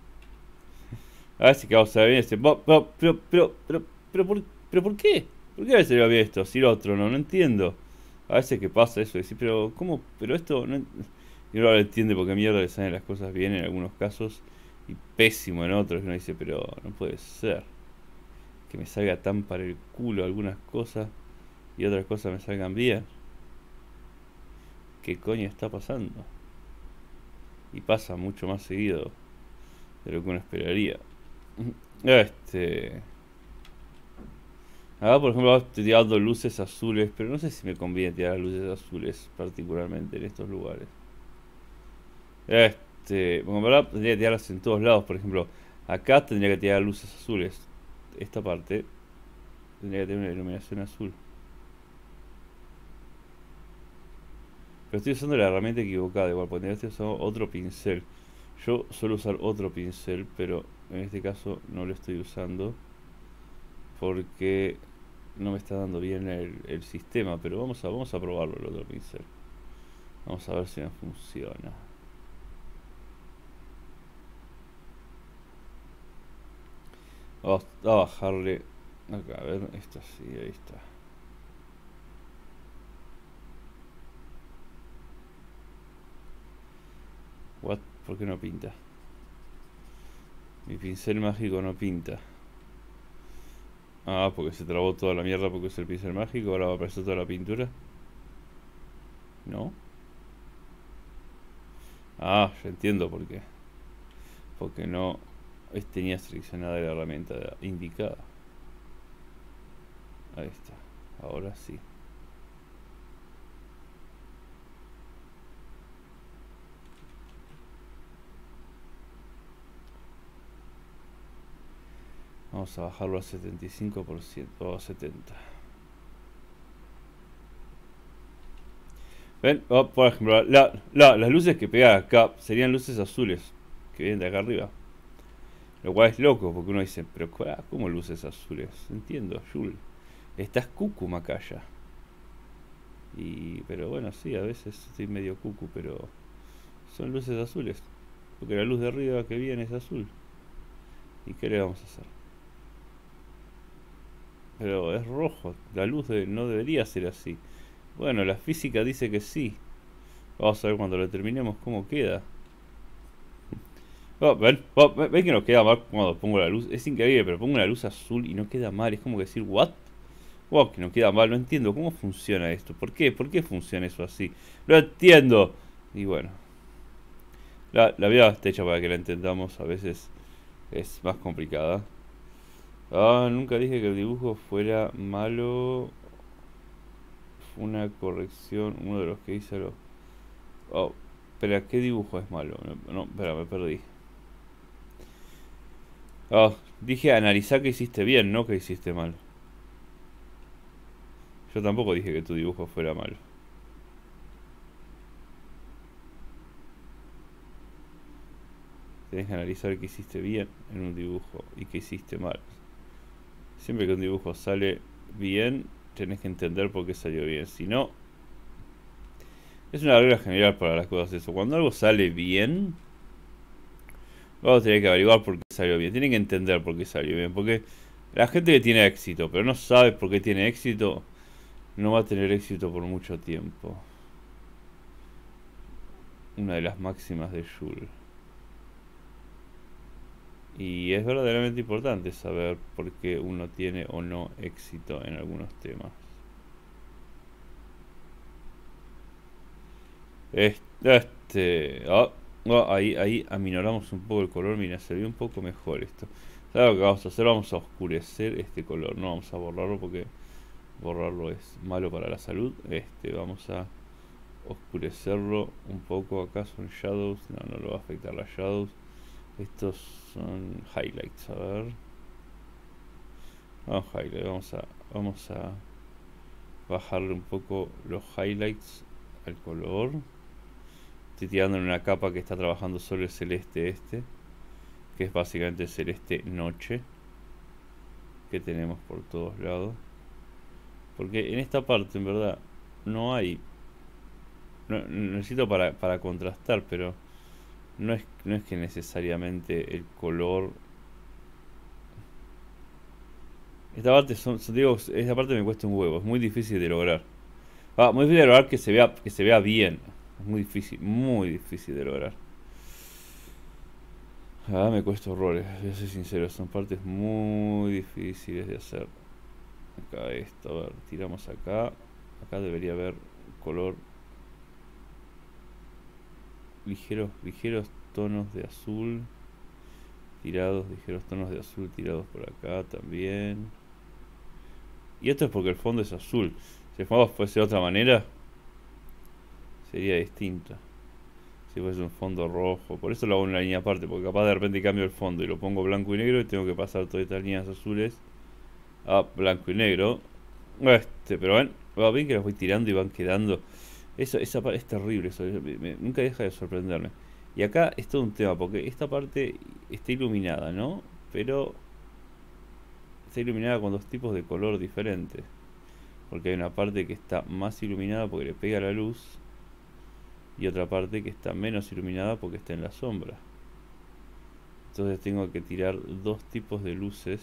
Speaker 1: A ver si que vamos a ver bien este. "Bo- bo- Pero, pero, pero, pero, ¿por, pero ¿por qué? ¿Por qué a veces lo bien esto? Si lo otro no, no entiendo. A veces que pasa eso, decir, pero, ¿cómo? Pero esto no. en- Y uno no lo entiende porque mierda le salen las cosas bien en algunos casos y pésimo en otros. Y uno dice, pero no puede ser que me salga tan para el culo algunas cosas y otras cosas me salgan bien. ¿Qué coño está pasando? Y pasa mucho más seguido de lo que uno esperaría. Este. Acá, por ejemplo, estoy tirando luces azules, pero no sé si me conviene tirar luces azules, particularmente en estos lugares. Este. Bueno, en verdad tendría que tirarlas en todos lados, por ejemplo, acá tendría que tirar luces azules. Esta parte tendría que tener una iluminación azul. Pero estoy usando la herramienta equivocada, igual, porque tendría que estar usando otro pincel. Yo suelo usar otro pincel, pero en este caso no lo estoy usando porque no me está dando bien el, el sistema. Pero vamos a, vamos a probarlo el otro pincel. Vamos a ver si me funciona. Vamos a bajarle. Acá, a ver, esto sí, ahí está. What? ¿Por qué no pinta? Mi pincel mágico no pinta. Ah, porque se trabó toda la mierda porque es el pincel mágico. Ahora va a aparecer toda la pintura. ¿No? Ah, ya entiendo por qué. Porque no tenía seleccionada la herramienta indicada. Ahí está. Ahora sí. Vamos a bajarlo a setenta y cinco por ciento o a setenta. ¿Ven? Oh, por ejemplo, la, la- las luces que pega acá serían luces azules que vienen de acá arriba. Lo cual es loco, porque uno dice, pero ¿cómo luces azules? Entiendo, Jul. Estás cucu, Macaya. Y, pero bueno, sí, a veces estoy medio cucu, pero son luces azules. Porque la luz de arriba que viene es azul. ¿Y qué le vamos a hacer? Pero es rojo. La luz de- no debería ser así. Bueno, la física dice que sí. Vamos a ver cuando lo terminemos cómo queda. Oh, ven, oh, ven, ven que no queda mal cuando pongo la luz. Es increíble, pero pongo la luz azul y no queda mal. Es como que decir, ¿what? Wow, que no queda mal. No entiendo cómo funciona esto. ¿Por qué? ¿Por qué funciona eso así? No entiendo. Y bueno, la, la vida está hecha para que la entendamos. A veces es más complicada. Ah, nunca dije que el dibujo fuera malo. Fue una corrección. Uno de los que hice lo. Oh, espera, ¿qué dibujo es malo? No, no, espera, me perdí. Oh, dije analizar que hiciste bien, no que hiciste mal. Yo tampoco dije que tu dibujo fuera malo. Tenés que analizar que hiciste bien en un dibujo y que hiciste mal. Siempre que un dibujo sale bien, tenés que entender por qué salió bien. Si no, es una regla general para las cosas eso. Cuando algo sale bien, vamos a tener que averiguar por qué salió bien. Tienen que entender por qué salió bien. Porque la gente que tiene éxito, pero no sabe por qué tiene éxito, no va a tener éxito por mucho tiempo. Una de las máximas de Jules. Y es verdaderamente importante saber por qué uno tiene o no éxito en algunos temas. Este. Ah, ah, ahí, ahí aminoramos un poco el color. Mira, se ve un poco mejor esto. ¿Sabes lo que vamos a hacer? Vamos a oscurecer este color. No vamos a borrarlo porque borrarlo es malo para la salud. Este, vamos a oscurecerlo un poco. Acá son shadows. No, no lo va a afectar las shadows. Estos son highlights. A ver. Vamos a highlight, vamos a, vamos a bajarle un poco los highlights al color. Estoy tirando en una capa que está trabajando solo el celeste este, que es básicamente el celeste noche que tenemos por todos lados. Porque en esta parte en verdad no hay, no, necesito para, para contrastar, pero no es, no es que necesariamente el color. Esta parte son, son- digo, esta parte me cuesta un huevo, es muy difícil de lograr. Ah, muy difícil de lograr que se vea, que se vea bien. Es muy difícil, muy difícil de lograr. Ah, me cuesta horrores, voy a ser sincero, son partes muy difíciles de hacer. Acá esto, a ver, tiramos acá. Acá debería haber color. Ligeros, ligeros tonos de azul. Tirados, ligeros tonos de azul tirados por acá también. Y esto es porque el fondo es azul. Si el fondo fuese de otra manera, sería distinto. Si fuese un fondo rojo. Por eso lo hago en una línea aparte, porque capaz de repente cambio el fondo y lo pongo blanco y negro y tengo que pasar todas estas líneas azules a blanco y negro. Este, pero ven, va bien que las voy tirando y van quedando. Eso, esa parte es terrible, eso, me- me- nunca deja de sorprenderme. Y acá es todo un tema, porque esta parte está iluminada, ¿no? Pero está iluminada con dos tipos de color diferentes. Porque hay una parte que está más iluminada porque le pega la luz. Y otra parte que está menos iluminada porque está en la sombra. Entonces tengo que tirar dos tipos de luces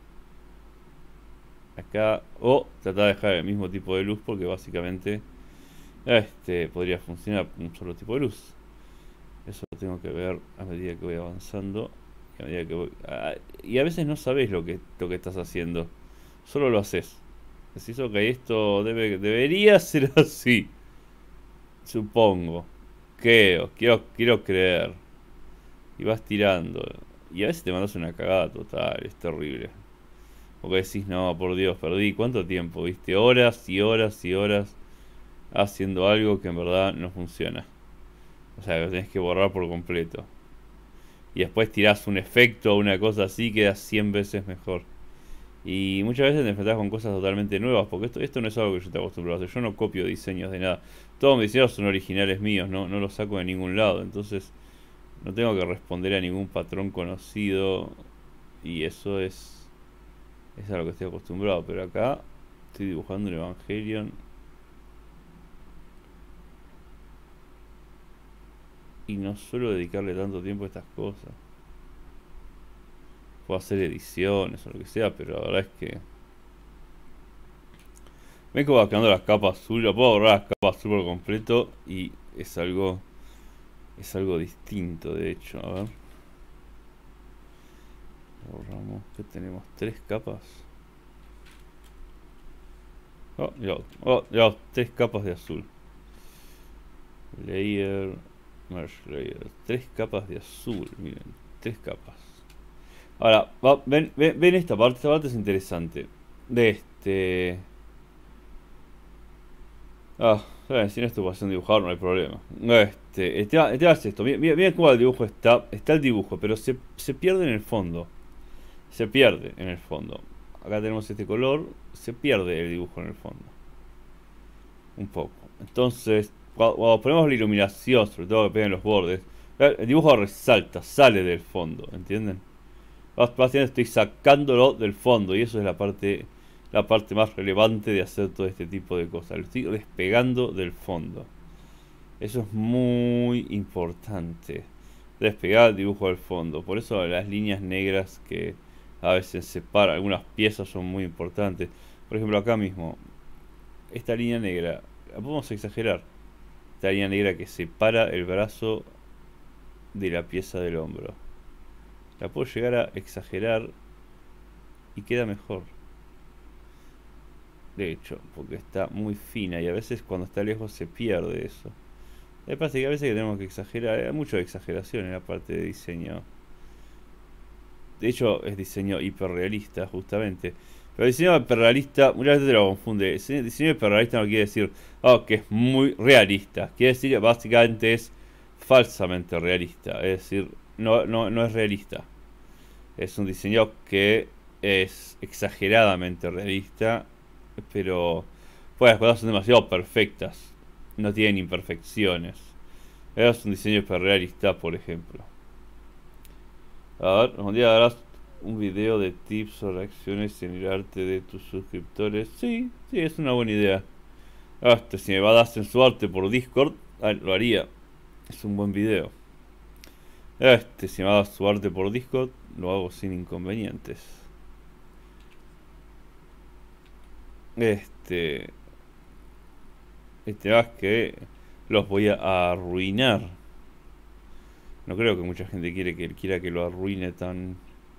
Speaker 1: acá. O tratar de dejar el mismo tipo de luz porque básicamente este podría funcionar un solo tipo de luz. Eso lo tengo que ver a medida que voy avanzando. Y a medida que voy, ah, y a veces no sabes lo que, lo que estás haciendo. Solo lo haces. Decís, ok, esto debe, debería ser así. Supongo. Creo, quiero, quiero creer. Y vas tirando. Y a veces te mandas una cagada total, es terrible. Porque decís, no, por Dios, perdí. ¿Cuánto tiempo? ¿Viste? Horas y horas y horas haciendo algo que en verdad no funciona. O sea, lo tenés que borrar por completo. Y después tirás un efecto o una cosa así, queda cien veces mejor. Y muchas veces te enfrentás con cosas totalmente nuevas, porque esto, esto no es algo que yo te acostumbrado a hacer. Yo no copio diseños de nada. Todos mis diseños son originales míos, no, no los saco de ningún lado. Entonces no tengo que responder a ningún patrón conocido. Y eso es, es a lo que estoy acostumbrado. Pero acá estoy dibujando un Evangelion. Y no suelo dedicarle tanto tiempo a estas cosas. Puedo hacer ediciones o lo que sea, pero la verdad es que ven cómo va quedando las capas azul. Lo puedo borrar las capas azul por completo y es algo es algo distinto, de hecho. A ver, borramos. ¿Qué tenemos? ¿Tres capas? Oh, ya, oh, ya, tres capas de azul. Layer, merge layer. Tres capas de azul, miren, tres capas. Ahora, va, ven, ven, ven esta parte, esta parte es interesante. De este. Ah, eh, si no es tu pasión dibujar, no hay problema. Este, el tema, el tema es esto. Mira, mira- mira cómo el dibujo está. Está el dibujo, pero se, se pierde en el fondo. Se pierde en el fondo. Acá tenemos este color. Se pierde el dibujo en el fondo. Un poco. Entonces, cuando, cuando ponemos la iluminación, sobre todo que pega en los bordes, eh, el dibujo resalta, sale del fondo. ¿Entienden? Básicamente estoy sacándolo del fondo. Y eso es la parte la parte más relevante de hacer todo este tipo de cosas. Lo estoy despegando del fondo. Eso es muy importante. Despegar el dibujo del fondo. Por eso las líneas negras que a veces separan algunas piezas son muy importantes. Por ejemplo, acá mismo, esta línea negra, la podemos exagerar. Esta línea negra que separa el brazo de la pieza del hombro. La puedo llegar a exagerar y queda mejor. De hecho, porque está muy fina y a veces cuando está lejos se pierde eso. Me parece que a veces que tenemos que exagerar, hay mucho de exageración en la parte de diseño. De hecho, es diseño hiperrealista, justamente. Pero el diseño hiperrealista, muchas veces te lo confunde. El diseño hiperrealista no quiere decir oh, que es muy realista. Quiere decir que básicamente es falsamente realista. Es decir, no, no, no es realista. Es un diseño que es exageradamente realista, pero pues las cosas son demasiado perfectas, no tienen imperfecciones. Es un diseño hiperrealista, por ejemplo. A ver, un día harás un video de tips o reacciones en el arte de tus suscriptores. Sí, sí, es una buena idea. Hasta si me va a dar censurarte por Discord, ah, lo haría. Es un buen video. Este, si me va a censurarte por Discord, lo hago sin inconvenientes. Este. Este es que los voy a arruinar. No creo que mucha gente quiere que quiera que lo arruine tan.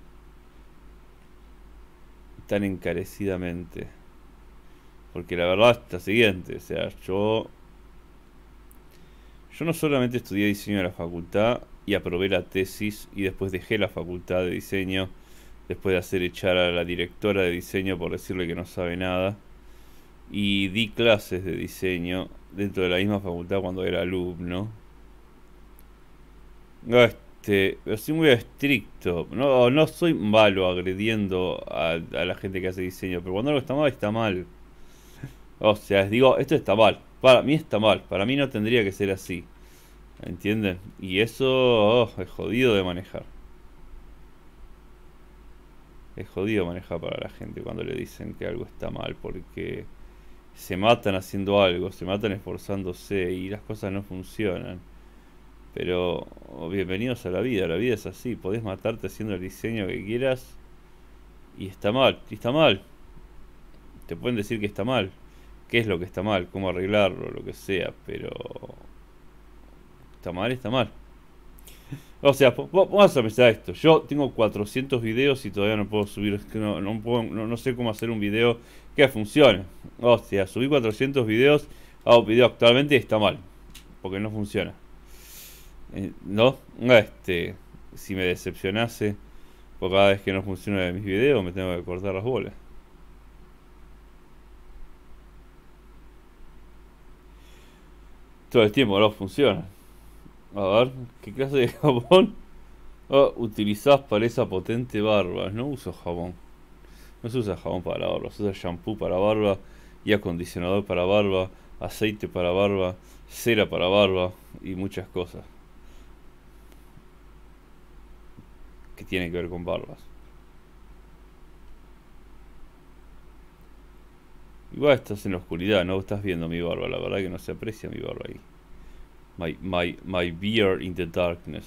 Speaker 1: tan encarecidamente. Porque la verdad es la siguiente, o sea, yo. Yo no solamente estudié diseño en la facultad y aprobé la tesis y después dejé la facultad de diseño después de hacer echar a la directora de diseño por decirle que no sabe nada. Y di clases de diseño dentro de la misma facultad cuando era alumno. No, este, soy muy estricto. No, no soy malo agrediendo a, a la gente que hace diseño, pero cuando algo está mal, está mal. O sea, digo, esto está mal. Para mí está mal. Para mí no tendría que ser así. ¿Entienden? Y eso oh, es jodido de manejar. Es jodido manejar para la gente cuando le dicen que algo está mal, porque se matan haciendo algo, se matan esforzándose y las cosas no funcionan. Pero oh, bienvenidos a la vida, la vida es así, podés matarte haciendo el diseño que quieras y está mal, y está mal. Te pueden decir que está mal, qué es lo que está mal, cómo arreglarlo, lo que sea, pero está mal, está mal. O sea, vamos a pensar esto. Yo tengo cuatrocientos videos y todavía no puedo subir, no, no, puedo, no, no sé cómo hacer un video que funcione. O sea, subí cuatrocientos videos, hago video actualmente y está mal, porque no funciona. Eh, no, este, si me decepcionase por cada vez que no funciona de mis videos, me tengo que cortar las bolas. Todo el tiempo no funciona. A ver, ¿qué clase de jabón oh, utilizás para esa potente barba? No uso jabón. No se usa jabón para la barba, se usa shampoo para barba y acondicionador para barba, aceite para barba, cera para barba y muchas cosas que tienen que ver con barbas. Igual estás en la oscuridad, no estás viendo mi barba, la verdad que no se aprecia mi barba ahí. My, my, my beard in the darkness.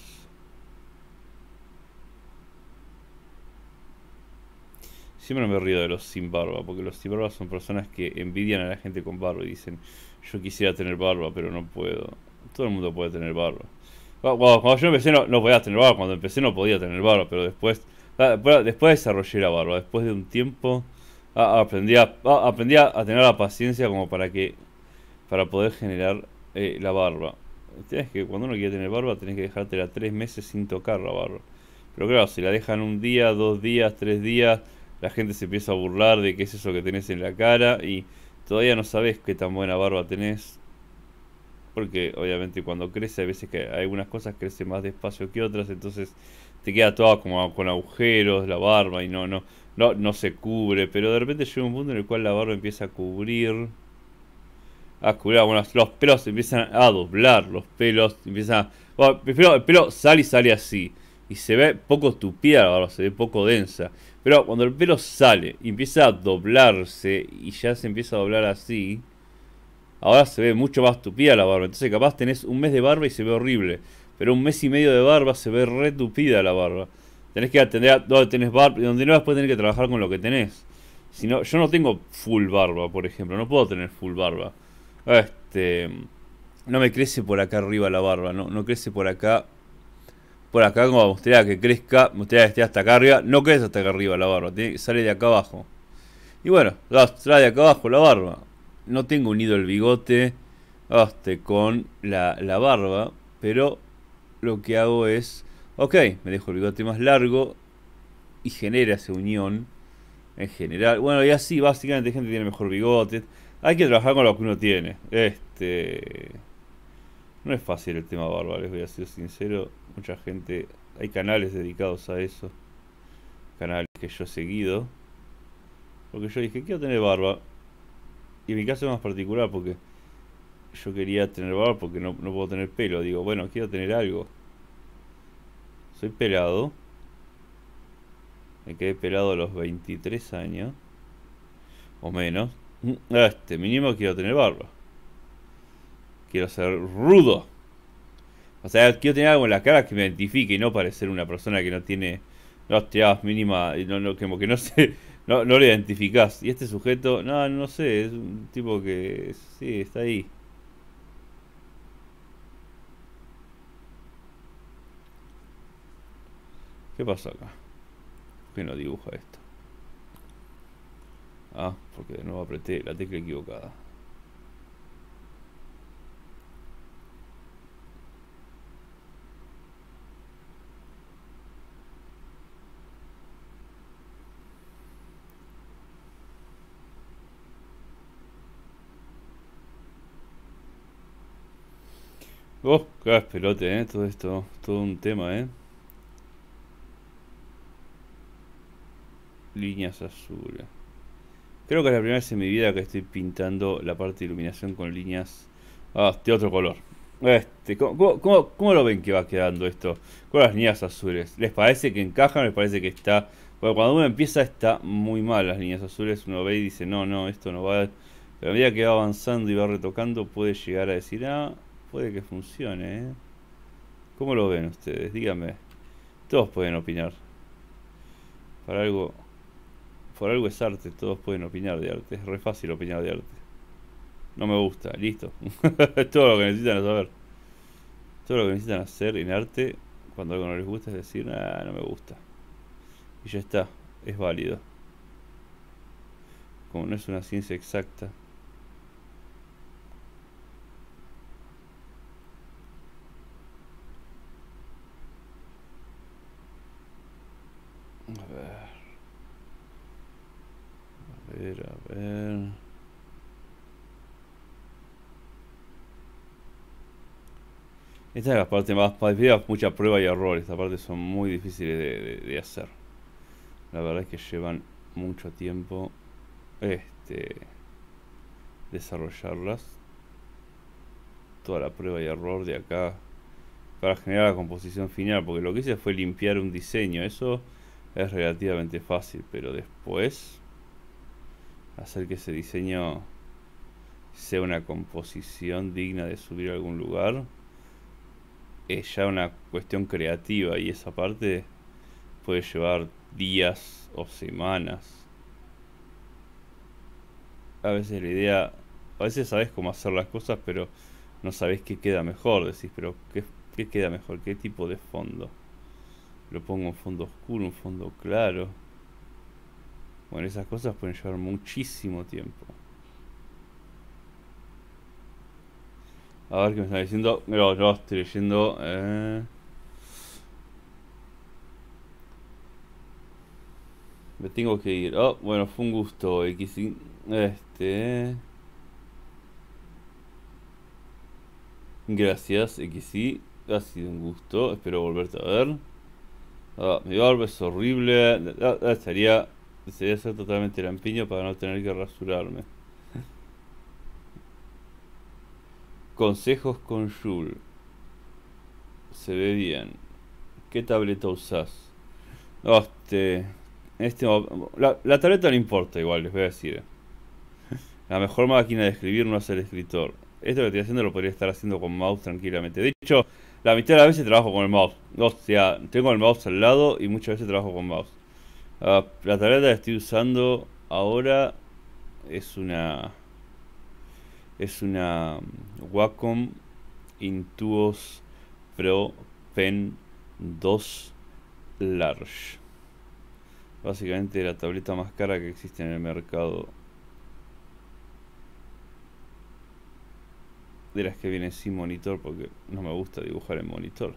Speaker 1: Siempre me río de los sin barba, porque los sin barba son personas que envidian a la gente con barba y dicen, yo quisiera tener barba, pero no puedo. Todo el mundo puede tener barba. Bueno, cuando yo empecé no, no podía tener barba, cuando empecé no podía tener barba, pero después, después desarrollé la barba, después de un tiempo aprendí a, aprendí a tener la paciencia como para que, para poder generar eh, la barba. Tienes que, cuando uno quiere tener barba, tenés que dejártela tres meses sin tocar la barba. Pero claro, si la dejan un día, dos días, tres días, la gente se empieza a burlar de qué es eso que tenés en la cara y todavía no sabes qué tan buena barba tenés. Porque obviamente cuando crece, hay veces que algunas cosas crecen más despacio que otras, entonces te queda toda como con agujeros la barba y no, no, no, no se cubre. Pero de repente llega un punto en el cual la barba empieza a cubrir. A cubrir, bueno, los pelos empiezan a doblar, los pelos empiezan a... Bueno, el, pelo, el pelo sale y sale así. Y se ve poco tupida la barba, se ve poco densa. Pero cuando el pelo sale y empieza a doblarse y ya se empieza a doblar así, ahora se ve mucho más tupida la barba. Entonces capaz tenés un mes de barba y se ve horrible. Pero un mes y medio de barba se ve re tupida la barba. Tenés que atender a donde tenés barba y donde no después tenés que trabajar con lo que tenés. Si no, yo no tengo full barba, por ejemplo. No puedo tener full barba. Este... No me crece por acá arriba la barba. No, no crece por acá. Por acá como me gustaría que crezca. Me gustaría que esté hasta acá arriba. No crece hasta acá arriba la barba. Tiene, sale de acá abajo. Y bueno, sale de acá abajo la barba. No tengo unido el bigote este, con la, la barba, pero lo que hago es, ok, me dejo el bigote más largo y genera esa unión en general. Bueno, y así básicamente gente tiene mejor bigote. Hay que trabajar con lo que uno tiene. Este, no es fácil el tema barba, les voy a ser sincero. Mucha gente, hay canales dedicados a eso. Canales que yo he seguido. Porque yo dije, quiero tener barba. Y en mi caso es más particular porque yo quería tener barba porque no, no puedo tener pelo. Digo, bueno, quiero tener algo. Soy pelado. Me quedé pelado a los veintitrés años. O menos. Este, mínimo quiero tener barba. Quiero ser rudo. O sea, quiero tener algo en la cara que me identifique y no parecer una persona que no tiene... No, tiradas mínima, y no, no, como que no sé, no, no lo identificás. Y este sujeto, no, no sé, es un tipo que sí, está ahí. ¿Qué pasa acá? ¿Por qué no dibuja esto? Ah, porque de nuevo apreté la tecla equivocada. Oh, qué pelote, eh, todo esto, todo un tema, eh. Líneas azules. Creo que es la primera vez en mi vida que estoy pintando la parte de iluminación con líneas ah, de otro color. Este, ¿cómo, cómo, cómo- cómo lo ven que va quedando esto con las líneas azules? ¿Les parece que encajan? ¿Les parece que está...? Bueno, cuando uno empieza está muy mal las líneas azules. Uno ve y dice, no, no, esto no va... Pero a medida que va avanzando y va retocando puede llegar a decir, ah, puede que funcione, ¿eh? ¿Cómo lo ven ustedes? Díganme. Todos pueden opinar. Para algo... Por algo es arte, todos pueden opinar de arte. Es re fácil opinar de arte. No me gusta, listo. Es todo lo que necesitan saber. Todo lo que necesitan hacer en arte, cuando algo no les gusta, es decir, ah, no me gusta. Y ya está, es válido. Como no es una ciencia exacta. A ver, a ver, a ver. Esta es la parte más, más difícil, mucha prueba y error. Esta parte son muy difíciles de, de- de hacer. La verdad es que llevan mucho tiempo este desarrollarlas. Toda la prueba y error de acá para generar la composición final, porque lo que hice fue limpiar un diseño. Eso es relativamente fácil, pero después hacer que ese diseño sea una composición digna de subir a algún lugar es ya una cuestión creativa, y esa parte puede llevar días o semanas. A veces la idea, a veces sabes cómo hacer las cosas, pero no sabes qué queda mejor. Decís, pero ¿qué, qué queda mejor? ¿Qué tipo de fondo? ¿Lo pongo un fondo oscuro, un fondo claro? Bueno, esas cosas pueden llevar muchísimo tiempo. A ver qué me está diciendo. No, no, estoy leyendo. Eh... Me tengo que ir. Oh, bueno, fue un gusto, X. Este. Gracias, X. Ha sido un gusto. Espero volverte a ver. Ah, mi barba es horrible. Ah, ah, estaría. Desearía ser totalmente lampiño para no tener que rasurarme. Consejos con Jules. Se ve bien. ¿Qué tableta usás? Oh, este. En este mo- la, la tableta no importa, igual, les voy a decir. La mejor máquina de escribir no es el escritor. Esto que estoy haciendo lo podría estar haciendo con mouse tranquilamente. De hecho, la mitad de las veces trabajo con el mouse. O sea, tengo el mouse al lado y muchas veces trabajo con mouse. Ah, la tableta que estoy usando ahora es una. Es una Wacom Intuos Pro Pen dos Large. Básicamente la tableta más cara que existe en el mercado. De las que vienen sin monitor, porque no me gusta dibujar en monitor.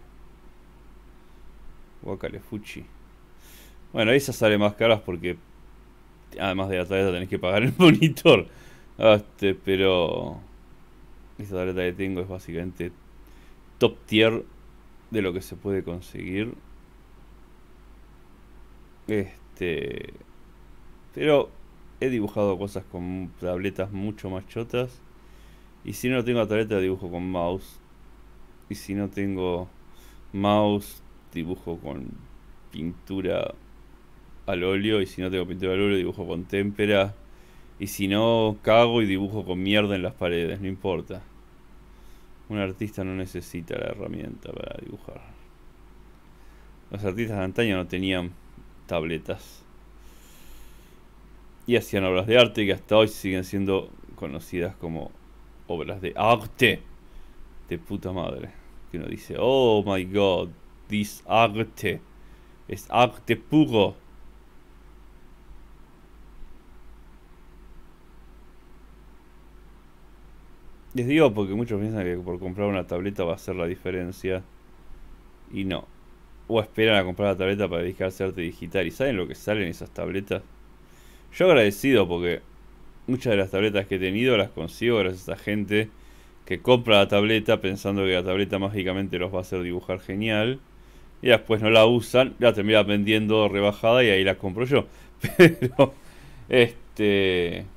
Speaker 1: Wakale Fuchi. Bueno, esas salen más caras porque además de la tableta tenés que pagar el monitor. Este, pero esta tableta que tengo es básicamente top tier de lo que se puede conseguir. Este, Este... Pero he dibujado cosas con tabletas mucho más chotas. Y si no tengo tableta, dibujo con mouse. Y si no tengo mouse, dibujo con pintura al óleo. Y si no tengo pintura al óleo, dibujo con témpera. Y si no, cago y dibujo con mierda en las paredes, no importa. Un artista no necesita la herramienta para dibujar. Los artistas de antaño no tenían tabletas. Y hacían obras de arte que hasta hoy siguen siendo conocidas como obras de arte. De puta madre. Que uno dice, oh my god, this arte. Es arte puro. Les digo porque muchos piensan que por comprar una tableta va a hacer la diferencia. Y no. O esperan a comprar la tableta para dedicarse a arte digital. ¿Y saben lo que salen esas tabletas? Yo agradecido porque muchas de las tabletas que he tenido las consigo gracias a gente que compra la tableta pensando que la tableta mágicamente los va a hacer dibujar genial. Y después no la usan, la terminan vendiendo rebajada y ahí la compro yo. Pero, este...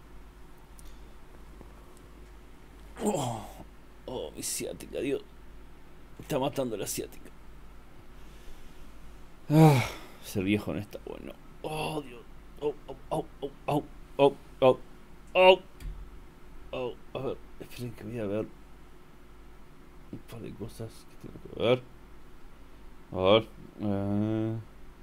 Speaker 1: Oh, oh, mi ciática, Dios. Está matando la ciática. Ah, ser viejo no está bueno. Oh, Dios. Oh, oh, oh, oh, oh, oh, oh, oh, oh. A ver, esperen que voy a ver un par de cosas que tengo que ver. A ver. Uh...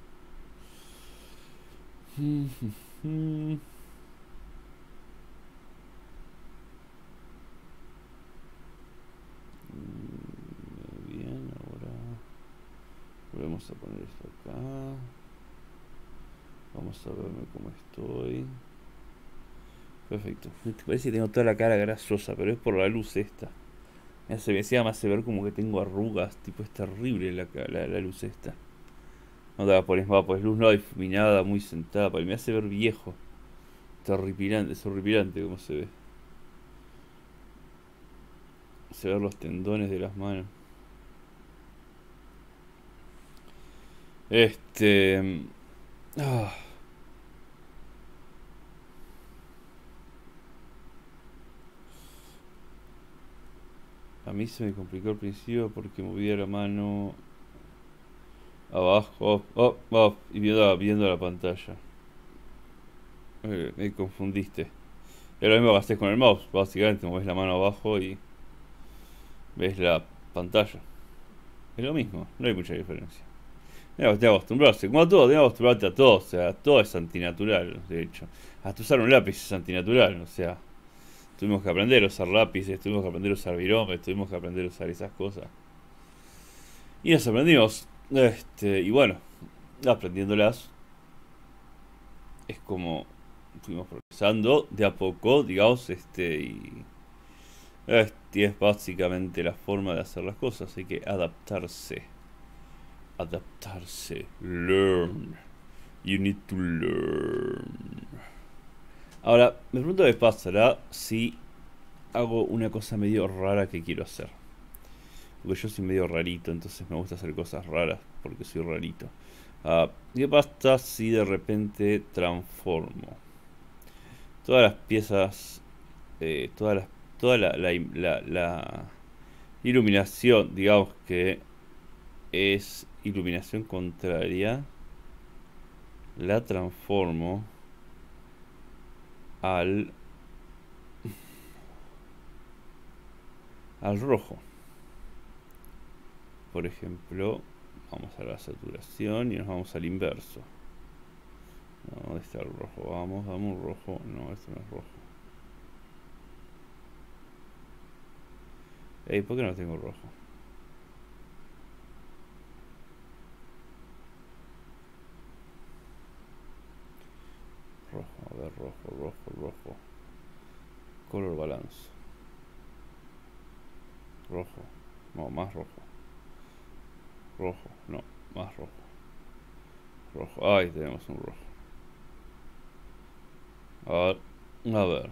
Speaker 1: Bien, ahora volvemos a poner esto acá. Vamos a verme cómo estoy. Perfecto. Parece que tengo toda la cara grasosa, pero es por la luz esta. Me hace, me hace ver como que tengo arrugas. Tipo, es terrible la, la, la luz esta. No te la pones más, pues luz no difuminada, muy sentada. Porque me hace ver viejo. Es horripilante, es horripilante como se ve. Se ven los tendones de las manos. Este... Ah... A mí se me complicó al principio porque movía la mano abajo, oh, oh, y viendo, viendo la pantalla. Eh, me confundiste. Es lo mismo que haces con el mouse. Básicamente mueves la mano abajo y ves la pantalla. Es lo mismo, no hay mucha diferencia. Tengo que acostumbrarse, como a todo, tengo que acostumbrarte a todo. O sea, todo es antinatural, de hecho. Hasta usar un lápiz es antinatural, o sea. Tuvimos que aprender a usar lápices, tuvimos que aprender a usar viromes, tuvimos que aprender a usar esas cosas. Y nos aprendimos. Este, y bueno, aprendiéndolas es como fuimos progresando de a poco, digamos, este, y este es básicamente la forma de hacer las cosas. Hay que adaptarse. Adaptarse. Learn. You need to learn. Ahora, me pregunto qué pasará si hago una cosa medio rara que quiero hacer. Porque yo soy medio rarito, entonces me gusta hacer cosas raras porque soy rarito. Uh, ¿Qué pasa si de repente transformo todas las piezas, eh, todas las, toda la, la, la, la iluminación, digamos que es iluminación contraria, la transformo al al rojo? Por ejemplo, vamos a la saturación y nos vamos al inverso. No, ¿dónde está el rojo? Vamos, damos un rojo. No, esto no es rojo. Ey, ¿por qué no tengo rojo? Rojo, a ver, rojo, rojo, rojo. Color balance. Rojo. No, más rojo. Rojo, no, más rojo. Rojo, ahí tenemos un rojo. A ver, a ver.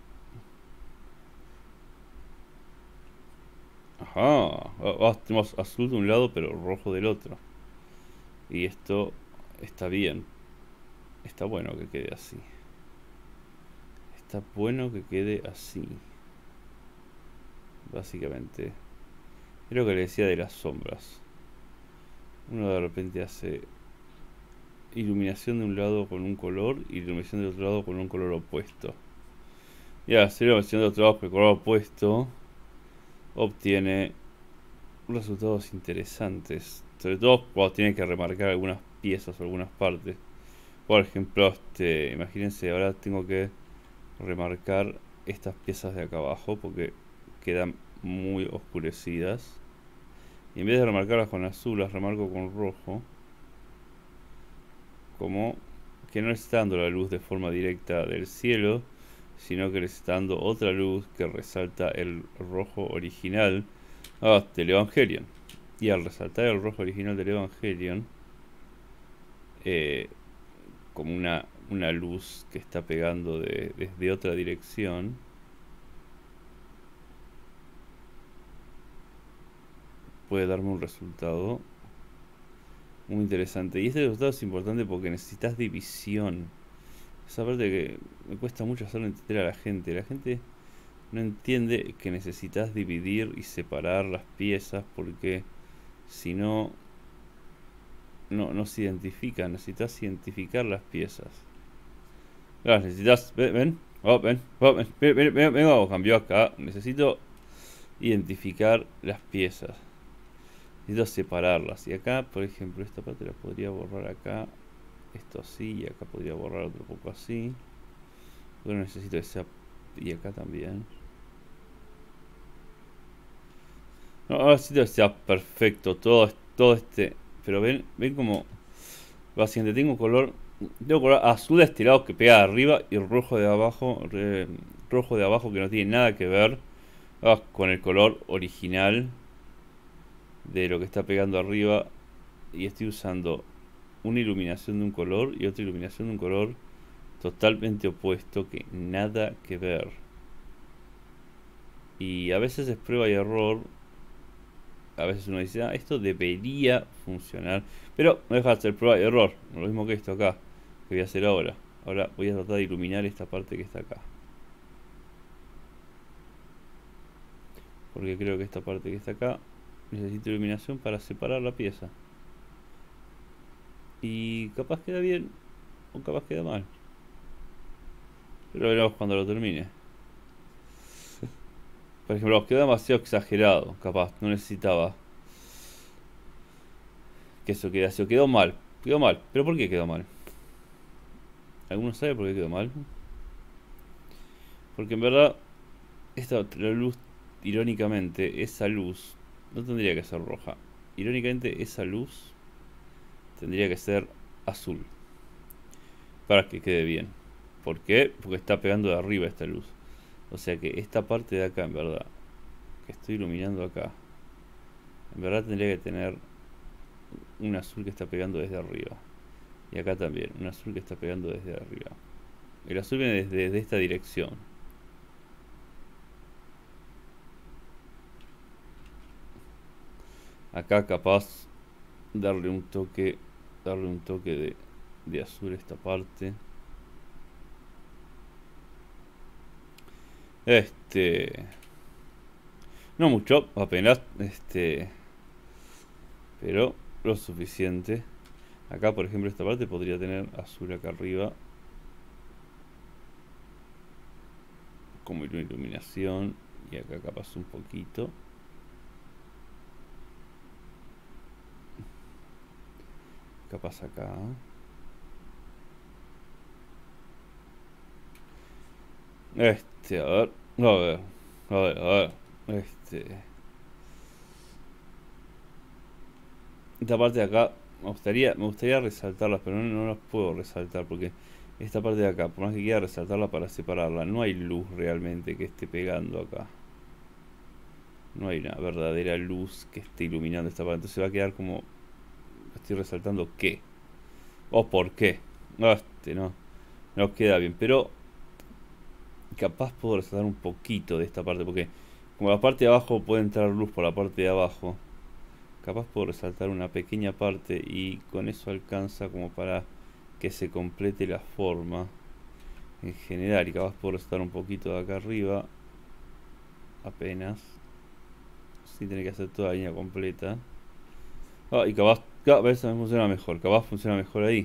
Speaker 1: Ajá, ah, tenemos azul de un lado pero rojo del otro. Y esto está bien. Está bueno que quede así. Está bueno que quede así. Básicamente. Es lo que le decía de las sombras. Uno de repente hace iluminación de un lado con un color y iluminación del otro lado con un color opuesto. Y al hacer iluminación de otro lado con el color opuesto, obtiene resultados interesantes. Sobre todo cuando tiene que remarcar algunas piezas o algunas partes. Por ejemplo, este, imagínense, ahora tengo que remarcar estas piezas de acá abajo porque quedan muy oscurecidas. Y en vez de remarcarlas con azul, las remarco con rojo. Como que no le está dando la luz de forma directa del cielo, sino que le está dando otra luz que resalta el rojo original ah, del Evangelion. Y al resaltar el rojo original del Evangelion, eh, como una, una luz que está pegando de, desde otra dirección, puede darme un resultado muy interesante. Y este resultado es importante porque necesitas división. Esa parte que me cuesta mucho hacerlo entender a la gente. La gente no entiende que necesitas dividir y separar las piezas porque si no, no, no se identifican. Necesitas identificar las piezas. Claro, necesitas, ven, ven, oh, ven, oh, ven, ven, ven, ven, ven, oh, cambió acá. Necesito identificar las piezas. Necesito separarlas. Y acá, por ejemplo, esta parte la podría borrar acá. Esto así, y acá podría borrar otro poco así. Bueno, necesito que sea... Y acá también. No, ahora necesito que sea perfecto. Todo, todo este... Pero ven, ven como... Básicamente tengo color... Tengo color azul de este lado que pega de arriba y rojo de abajo. Re, rojo de abajo que no tiene nada que ver ah, con el color original de lo que está pegando arriba. Y estoy usando una iluminación de un color y otra iluminación de un color totalmente opuesto, que nada que ver. Y a veces es prueba y error. A veces uno dice, ah, esto debería funcionar, pero no deja de ser prueba y error. Lo mismo que esto acá, que voy a hacer ahora. Ahora voy a tratar de iluminar esta parte que está acá, porque creo que esta parte que está acá necesita iluminación para separar la pieza. Y capaz queda bien o capaz queda mal, pero veremos cuando lo termine. Por ejemplo, quedó demasiado exagerado, capaz, no necesitaba que eso quede así, o quedó mal, quedó mal, pero ¿por qué quedó mal? ¿Alguno sabe por qué quedó mal? Porque en verdad, esta la luz, irónicamente, esa luz no tendría que ser roja. Irónicamente, esa luz tendría que ser azul, para que quede bien. ¿Por qué? Porque está pegando de arriba esta luz. O sea que esta parte de acá, en verdad, que estoy iluminando acá, en verdad tendría que tener un azul que está pegando desde arriba. Y acá también, un azul que está pegando desde arriba. El azul viene desde, desde esta dirección. Acá capaz darle un toque, darle un toque de, de azul a esta parte. Este, no mucho, apenas, este, pero lo suficiente. Acá, por ejemplo, esta parte podría tener azul acá arriba, como una iluminación, y acá capaz un poquito. Capaz acá. Este, a ver, a ver, a ver, a ver, este. Esta parte de acá, me gustaría, me gustaría resaltarlas, pero no, no las puedo resaltar porque esta parte de acá, por más que quiera resaltarla para separarla, no hay luz realmente que esté pegando acá. No hay una verdadera luz que esté iluminando esta parte. Entonces va a quedar como... Estoy resaltando qué. O por qué. No, este no. No queda bien. Pero... Capaz puedo resaltar un poquito de esta parte. Porque como la parte de abajo puede entrar luz por la parte de abajo. Capaz puedo resaltar una pequeña parte. Y con eso alcanza como para que se complete la forma en general. Y capaz por estar un poquito de acá arriba, apenas, sin tener que hacer toda la línea completa. Ah, y capaz, capaz funciona mejor, capaz funciona mejor ahí.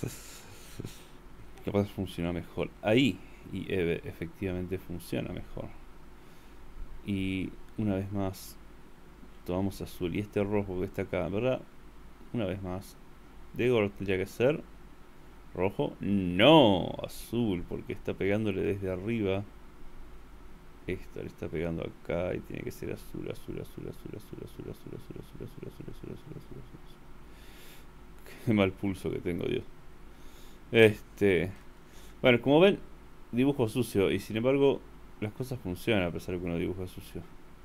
Speaker 1: Capaz funciona mejor ahí. Y e efectivamente funciona mejor. Y una vez más tomamos azul. Y este rojo que está acá, ¿verdad? Una vez más. De color tendría que ser rojo. No, azul, porque está pegándole desde arriba. Esto le está pegando acá y tiene que ser azul, azul, azul, azul, azul, azul, azul, azul, azul, azul, azul, azul, azul, azul, azul. Qué mal pulso que tengo, Dios. Este. Bueno, como ven, dibujo sucio. Y sin embargo, las cosas funcionan a pesar de que uno dibuja sucio.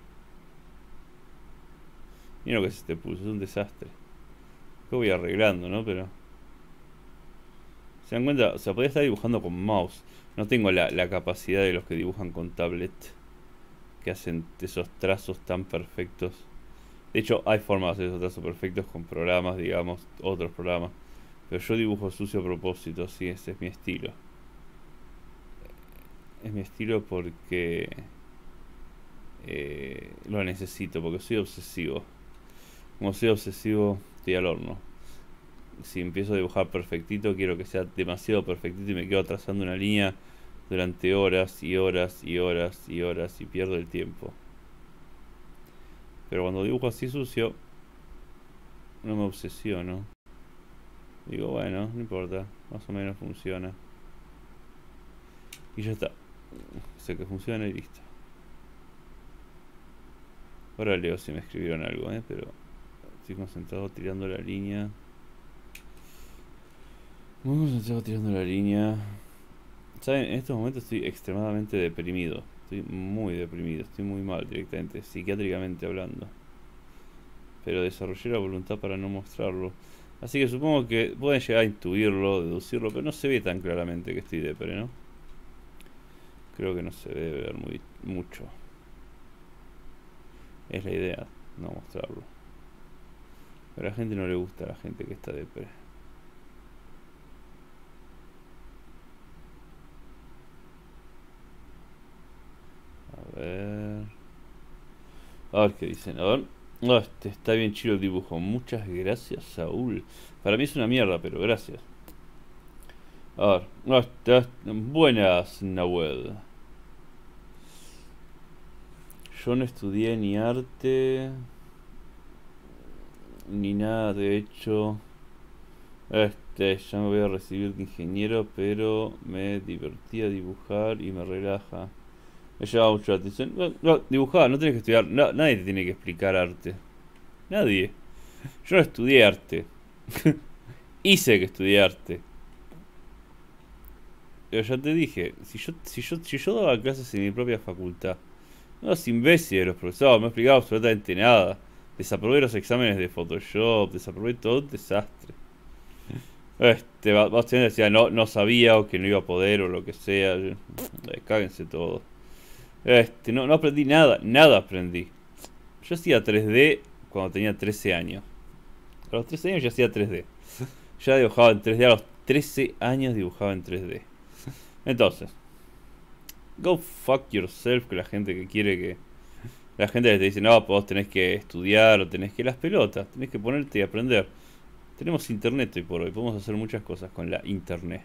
Speaker 1: Mira lo que es este pulso, es un desastre. Lo voy arreglando, ¿no? Pero... ¿se dan cuenta? O sea, podría estar dibujando con mouse. No tengo la, la capacidad de los que dibujan con tablet, que hacen esos trazos tan perfectos. De hecho, hay formas de hacer esos trazos perfectos con programas, digamos, otros programas. Pero yo dibujo sucio a propósito, sí, ese es mi estilo. Es mi estilo porque eh, lo necesito, porque soy obsesivo. Como soy obsesivo, estoy al horno. Si empiezo a dibujar perfectito, quiero que sea demasiado perfectito y me quedo trazando una línea durante horas y horas y horas y horas y pierdo el tiempo. Pero cuando dibujo así sucio, no me obsesiono. Digo, bueno, no importa, más o menos funciona. Y ya está. Sé que funciona y listo. Ahora leo si me escribieron algo, ¿eh? Pero estoy concentrado tirando la línea. Muy concentrado tirando la línea. ¿Saben? En estos momentos estoy extremadamente deprimido. Estoy muy deprimido, estoy muy mal directamente, psiquiátricamente hablando. Pero desarrollé la voluntad para no mostrarlo. Así que supongo que pueden llegar a intuirlo, deducirlo, pero no se ve tan claramente que estoy depre, ¿no? Creo que no se debe ver muy, mucho. Es la idea, no mostrarlo. Pero a la gente no le gusta a la gente que está depre. A ver... A ver qué dicen, a ver... No, este está bien chido el dibujo. Muchas gracias, Saúl. Para mí es una mierda, pero gracias. A ver, no, está... Buenas, Nahuel. Yo no estudié ni arte ni nada, de hecho. Este, ya me voy a recibir de ingeniero, pero me divertía dibujar y me relaja. Me llama mucho la atención. No, no, dibujar, no tienes que estudiar. No, nadie te tiene que explicar arte. Nadie. Yo no estudié arte. Hice que estudié arte. Pero ya te dije, si yo, si yo, si yo daba clases en mi propia facultad, no, los imbéciles, los profesores, no me explicaba absolutamente nada. Desaprobé los exámenes de Photoshop, desaprobé todo un desastre. Este, básicamente decía, no, no sabía o que no iba a poder o lo que sea. Eh, cáguense todo. Este, no, no aprendí nada, nada aprendí. Yo hacía tres D cuando tenía trece años. A los trece años ya hacía tres D. Ya dibujaba en tres D, a los trece años dibujaba en tres D. Entonces, go fuck yourself, que la gente que quiere que... La gente que te dice, no, vos tenés que estudiar o tenés que las pelotas, tenés que ponerte y aprender. Tenemos internet hoy por hoy, podemos hacer muchas cosas con la internet.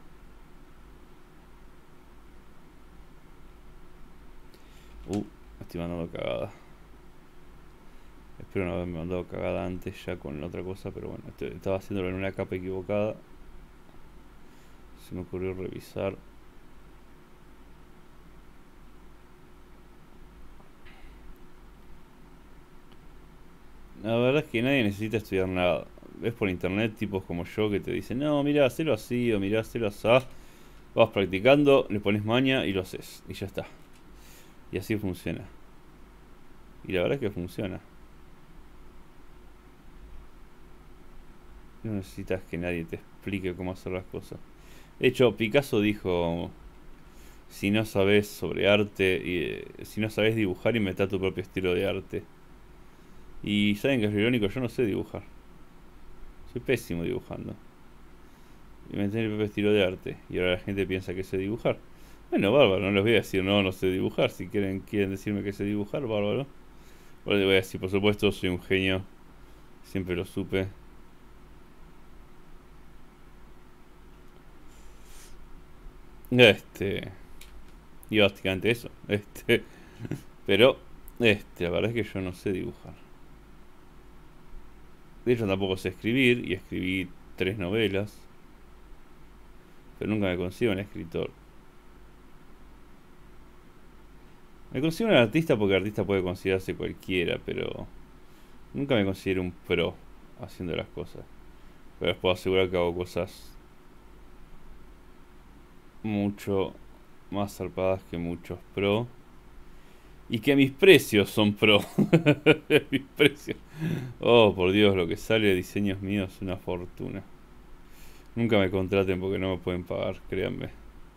Speaker 1: Uh, me estoy mandando cagada. Espero no haberme mandado cagada antes ya con la otra cosa, pero bueno, estoy, estaba haciéndolo en una capa equivocada. Se me ocurrió revisar. La verdad es que nadie necesita estudiar nada. Ves por internet tipos como yo que te dicen, no, mirá, hacelo así o mirá, hacelo así. Vas practicando, le pones maña y lo haces. Y ya está. Y así funciona. Y la verdad es que funciona. No necesitas que nadie te explique cómo hacer las cosas. De hecho, Picasso dijo, si no sabes sobre arte, y, eh, si no sabes dibujar, inventá tu propio estilo de arte. Y saben que es irónico, yo no sé dibujar. Soy pésimo dibujando. Inventé mi propio estilo de arte. Y ahora la gente piensa que sé dibujar. Bueno, bárbaro, no les voy a decir no, no sé dibujar. Si quieren, quieren decirme que sé dibujar, bárbaro. Ahora les voy a decir, por supuesto, soy un genio. Siempre lo supe. Este. Y básicamente eso. Este. Pero, este, la verdad es que yo no sé dibujar. De hecho, tampoco sé escribir. Y escribí tres novelas. Pero nunca me consigo un escritor. Me considero un artista porque artista puede considerarse cualquiera, pero nunca me considero un pro haciendo las cosas. Pero les puedo asegurar que hago cosas mucho más zarpadas que muchos pro. Y que mis precios son pro. Mis precios. Oh, por Dios, lo que sale de diseños míos es una fortuna. Nunca me contraten porque no me pueden pagar, créanme.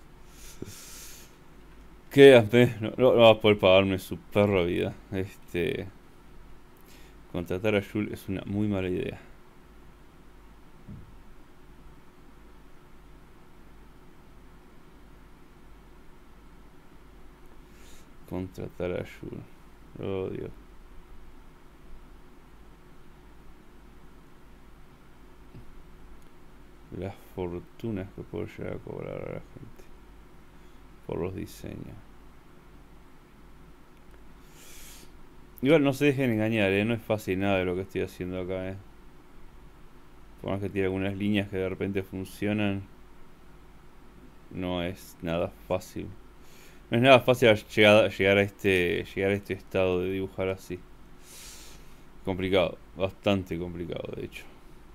Speaker 1: Créanme, no, no, no vas a poder pagarme su perra vida. Este. Contratar a Jules es una muy mala idea. Contratar a Jules. Oh, Dios. Las fortunas que puedo llegar a cobrar a la gente por los diseños. Igual no se dejen engañar, ¿eh? No es fácil nada de lo que estoy haciendo acá, ¿eh? Por más que tiene algunas líneas que de repente funcionan, no es nada fácil. No es nada fácil llegar, llegar a este llegar a este estado de dibujar así. Complicado, bastante complicado, de hecho.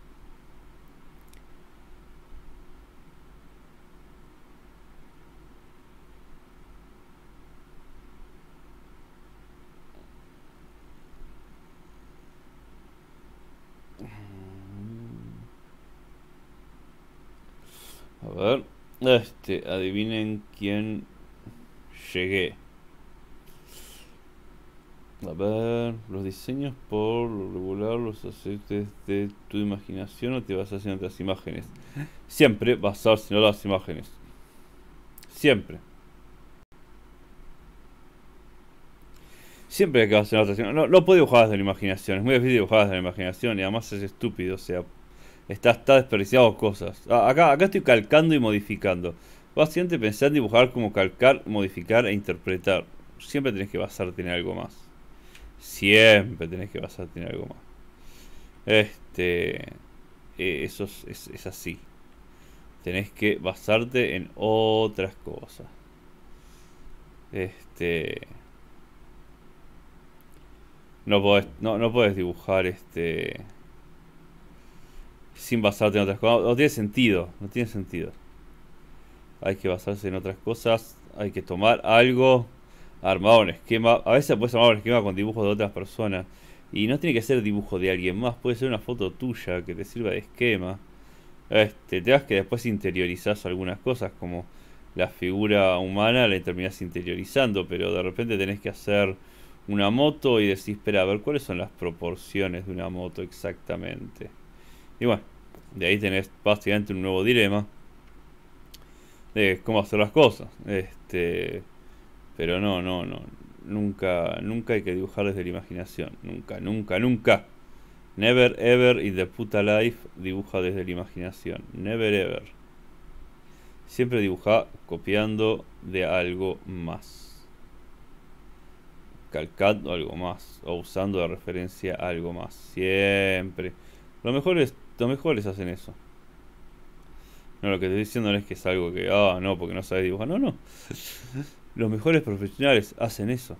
Speaker 1: A ver, este, adivinen quién llegué. A ver, los diseños por lo regular los haces desde tu imaginación o te basas en otras imágenes. Siempre basarse en otras imágenes. Siempre. Siempre hay que basarse en otras imágenes. No, no puedo dibujar desde la imaginación. Es muy difícil dibujar desde la imaginación y además es estúpido. O sea, está, está desperdiciado cosas. Ah, acá, acá estoy calcando y modificando. Básicamente pensar en dibujar como calcar, modificar e interpretar. Siempre tenés que basarte en algo más. Siempre tenés que basarte en algo más. Este. eh, eso es, es- es así. Tenés que basarte en otras cosas. Este. No podés, no, no podés dibujar este. Sin basarte en otras cosas. No, no tiene sentido. No tiene sentido. Hay que basarse en otras cosas. Hay que tomar algo. Armar un esquema. A veces puedes armar un esquema con dibujos de otras personas. Y no tiene que ser dibujo de alguien más. Puede ser una foto tuya que te sirva de esquema. Este, te das que después interiorizás algunas cosas, como la figura humana la terminás interiorizando, pero de repente tenés que hacer una moto y decís, espera, a ver cuáles son las proporciones de una moto exactamente. Y bueno, de ahí tenés básicamente un nuevo dilema de cómo hacer las cosas. Este, pero no, no, no. Nunca, nunca hay que dibujar desde la imaginación. Nunca, nunca, nunca. Never ever in the puta life dibuja desde la imaginación. Never ever. Siempre dibuja copiando de algo más. Calcando algo más. O usando de referencia algo más. Siempre. Los mejores, los mejores hacen eso. No, lo que te estoy diciendo no es que es algo que, ah, no, porque no sabes dibujar. No, no. Los mejores profesionales hacen eso.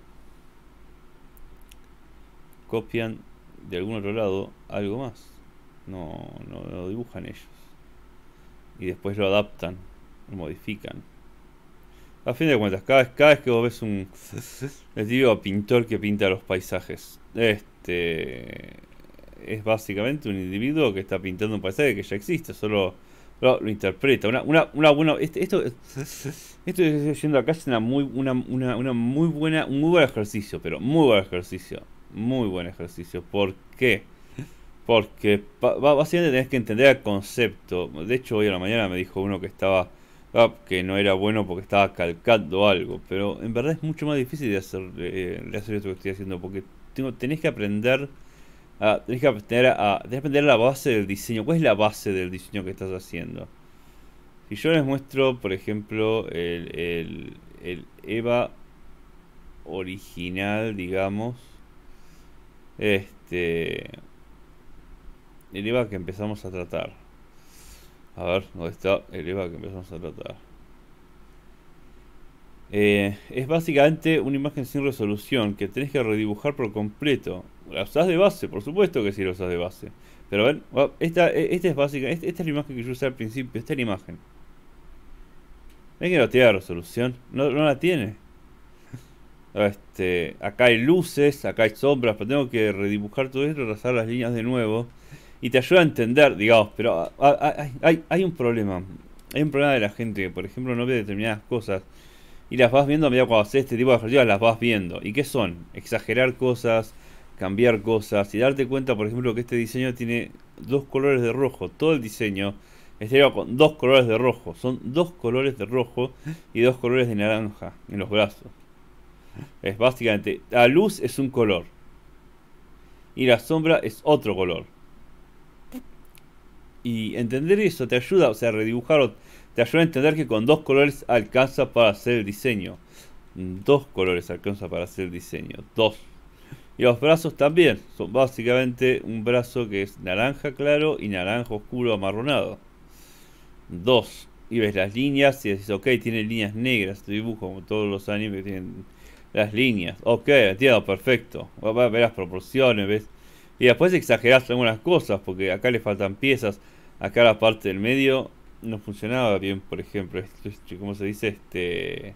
Speaker 1: Copian de algún otro lado algo más. No, no lo dibujan ellos. Y después lo adaptan, lo modifican. A fin de cuentas, cada vez, cada vez que vos ves un, les digo, pintor que pinta los paisajes, este es básicamente un individuo que está pintando un paisaje que ya existe, solo lo, lo interpreta. Una, una, una buena, este, esto, esto que estoy yendo acá es una muy, una, una, una muy buena, un muy buen ejercicio, pero muy buen ejercicio, muy buen ejercicio. ¿Por qué? Porque ba- ba- básicamente tenés que entender el concepto. De hecho, hoy a la mañana me dijo uno que estaba ah, que no era bueno porque estaba calcando algo. Pero en verdad es mucho más difícil de hacer, eh, de hacer esto que estoy haciendo. Porque tengo, tenés que aprender a, tenés que aprender a, tenés que aprender la base del diseño. ¿Cuál es la base del diseño que estás haciendo? Si yo les muestro, por ejemplo, el, el, el EVA original, digamos. Este. El EVA que empezamos a tratar. A ver, ¿dónde está el EVA que empezamos a tratar? Eh, es básicamente una imagen sin resolución que tenés que redibujar por completo. ¿La usás de base? Por supuesto que sí la usás de base. Pero ven, oh, esta, e- esta es básica, esta, esta es la imagen que yo usé al principio, esta es la imagen. ¿Ven que no tiene resolución? No, no la tiene. Este, acá hay luces, acá hay sombras, pero tengo que redibujar todo esto, trazar las líneas de nuevo. Y te ayuda a entender, digamos, pero ah, ah, hay, hay, hay un problema. Hay un problema de la gente que, por ejemplo, no ve determinadas cosas. Y las vas viendo a medida cuando haces este tipo de ejercicios, las vas viendo. ¿Y qué son? Exagerar cosas, cambiar cosas y darte cuenta, por ejemplo, que este diseño tiene dos colores de rojo. Todo el diseño está hecho con dos colores de rojo. Son dos colores de rojo y dos colores de naranja en los brazos. Es básicamente, la luz es un color y la sombra es otro color. Y entender eso te ayuda, o sea, redibujarlo, te ayuda a entender que con dos colores alcanza para hacer el diseño. Dos colores alcanza para hacer el diseño. Dos. Y los brazos también. Son básicamente un brazo que es naranja claro y naranja oscuro amarronado. Dos. Y ves las líneas y dices, ok, tiene líneas negras. Este dibujo como todos los animes que tienen las líneas. Ok, entiendo, perfecto. Vas a ver las proporciones, ¿ves? Y después exagerás algunas cosas porque acá le faltan piezas. Acá la parte del medio no funcionaba bien, por ejemplo. Esto, este, ¿cómo se dice? Este...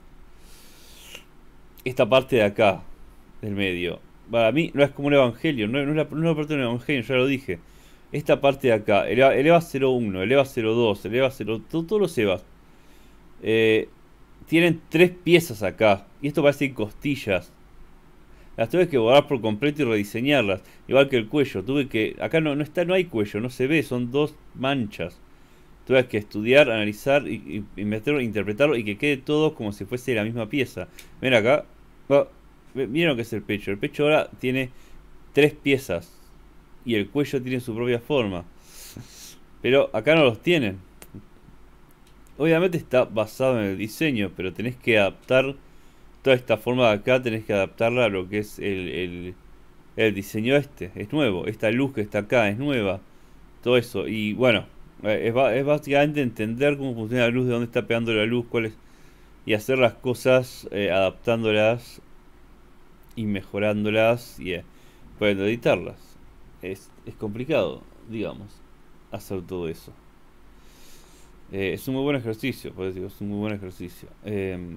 Speaker 1: Esta parte de acá, del medio. Para mí no es como un evangelio, no, no es la, no es la parte de un evangelio, ya lo dije. Esta parte de acá, el, EVA el EVA cero uno, el EVA cero dos, el EVA cero, todo- todos los EVAs, eh, tienen tres piezas acá. Y esto parece costillas. Las tuve que borrar por completo y rediseñarlas. Igual que el cuello. Tuve que. Acá no, no está, no hay cuello, no se ve, son dos manchas. Tuve que estudiar, analizar y, y, y meterlo, interpretarlo y que quede todo como si fuese la misma pieza. Ven acá. Va, ve- Miren lo que es el pecho. El pecho ahora tiene tres piezas. Y el cuello tiene su propia forma. Pero acá no los tienen. Obviamente está basado en el diseño, pero tenés que adaptar toda esta forma de acá, tenés que adaptarla a lo que es el, el, el diseño este. Es nuevo. Esta luz que está acá es nueva. Todo eso. Y bueno, eh, es, ba- es básicamente entender cómo funciona la luz, de dónde está pegando la luz, cuál es, y hacer las cosas eh, adaptándolas y mejorándolas y eh, pueden editarlas. Es, es complicado, digamos, hacer todo eso. Eh, es un muy buen ejercicio, por eso digo, es un muy buen ejercicio. Em,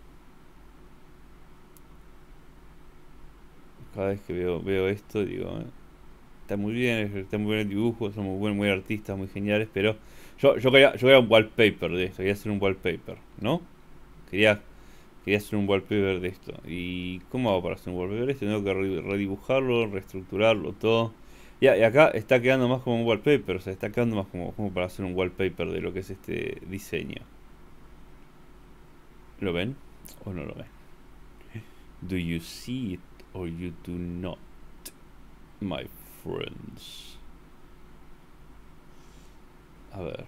Speaker 1: cada vez que veo, veo esto, digo, eh, está muy bien, está muy bien el dibujo, son muy buenos, muy artistas, muy geniales, pero yo, yo quería, yo quería un wallpaper de esto, quería hacer un wallpaper, ¿no? Quería, quería hacer un wallpaper de esto. ¿Y cómo hago para hacer un wallpaper de esto? Tengo que re- redibujarlo, reestructurarlo, todo. Y, a- y acá está quedando más como un wallpaper, o sea, está quedando más como, como para hacer un wallpaper de lo que es este diseño. ¿Lo ven o no lo ven? Do you see it or you do not, my friends? A ver.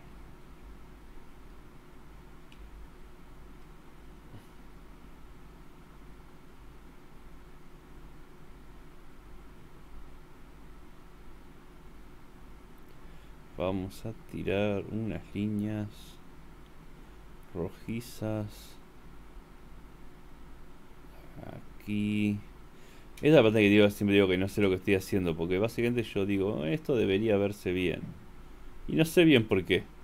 Speaker 1: Vamos a tirar unas líneas rojizas aquí. Esa es la parte que digo, siempre digo que no sé lo que estoy haciendo, porque básicamente yo digo, esto debería verse bien. Y no sé bien por qué.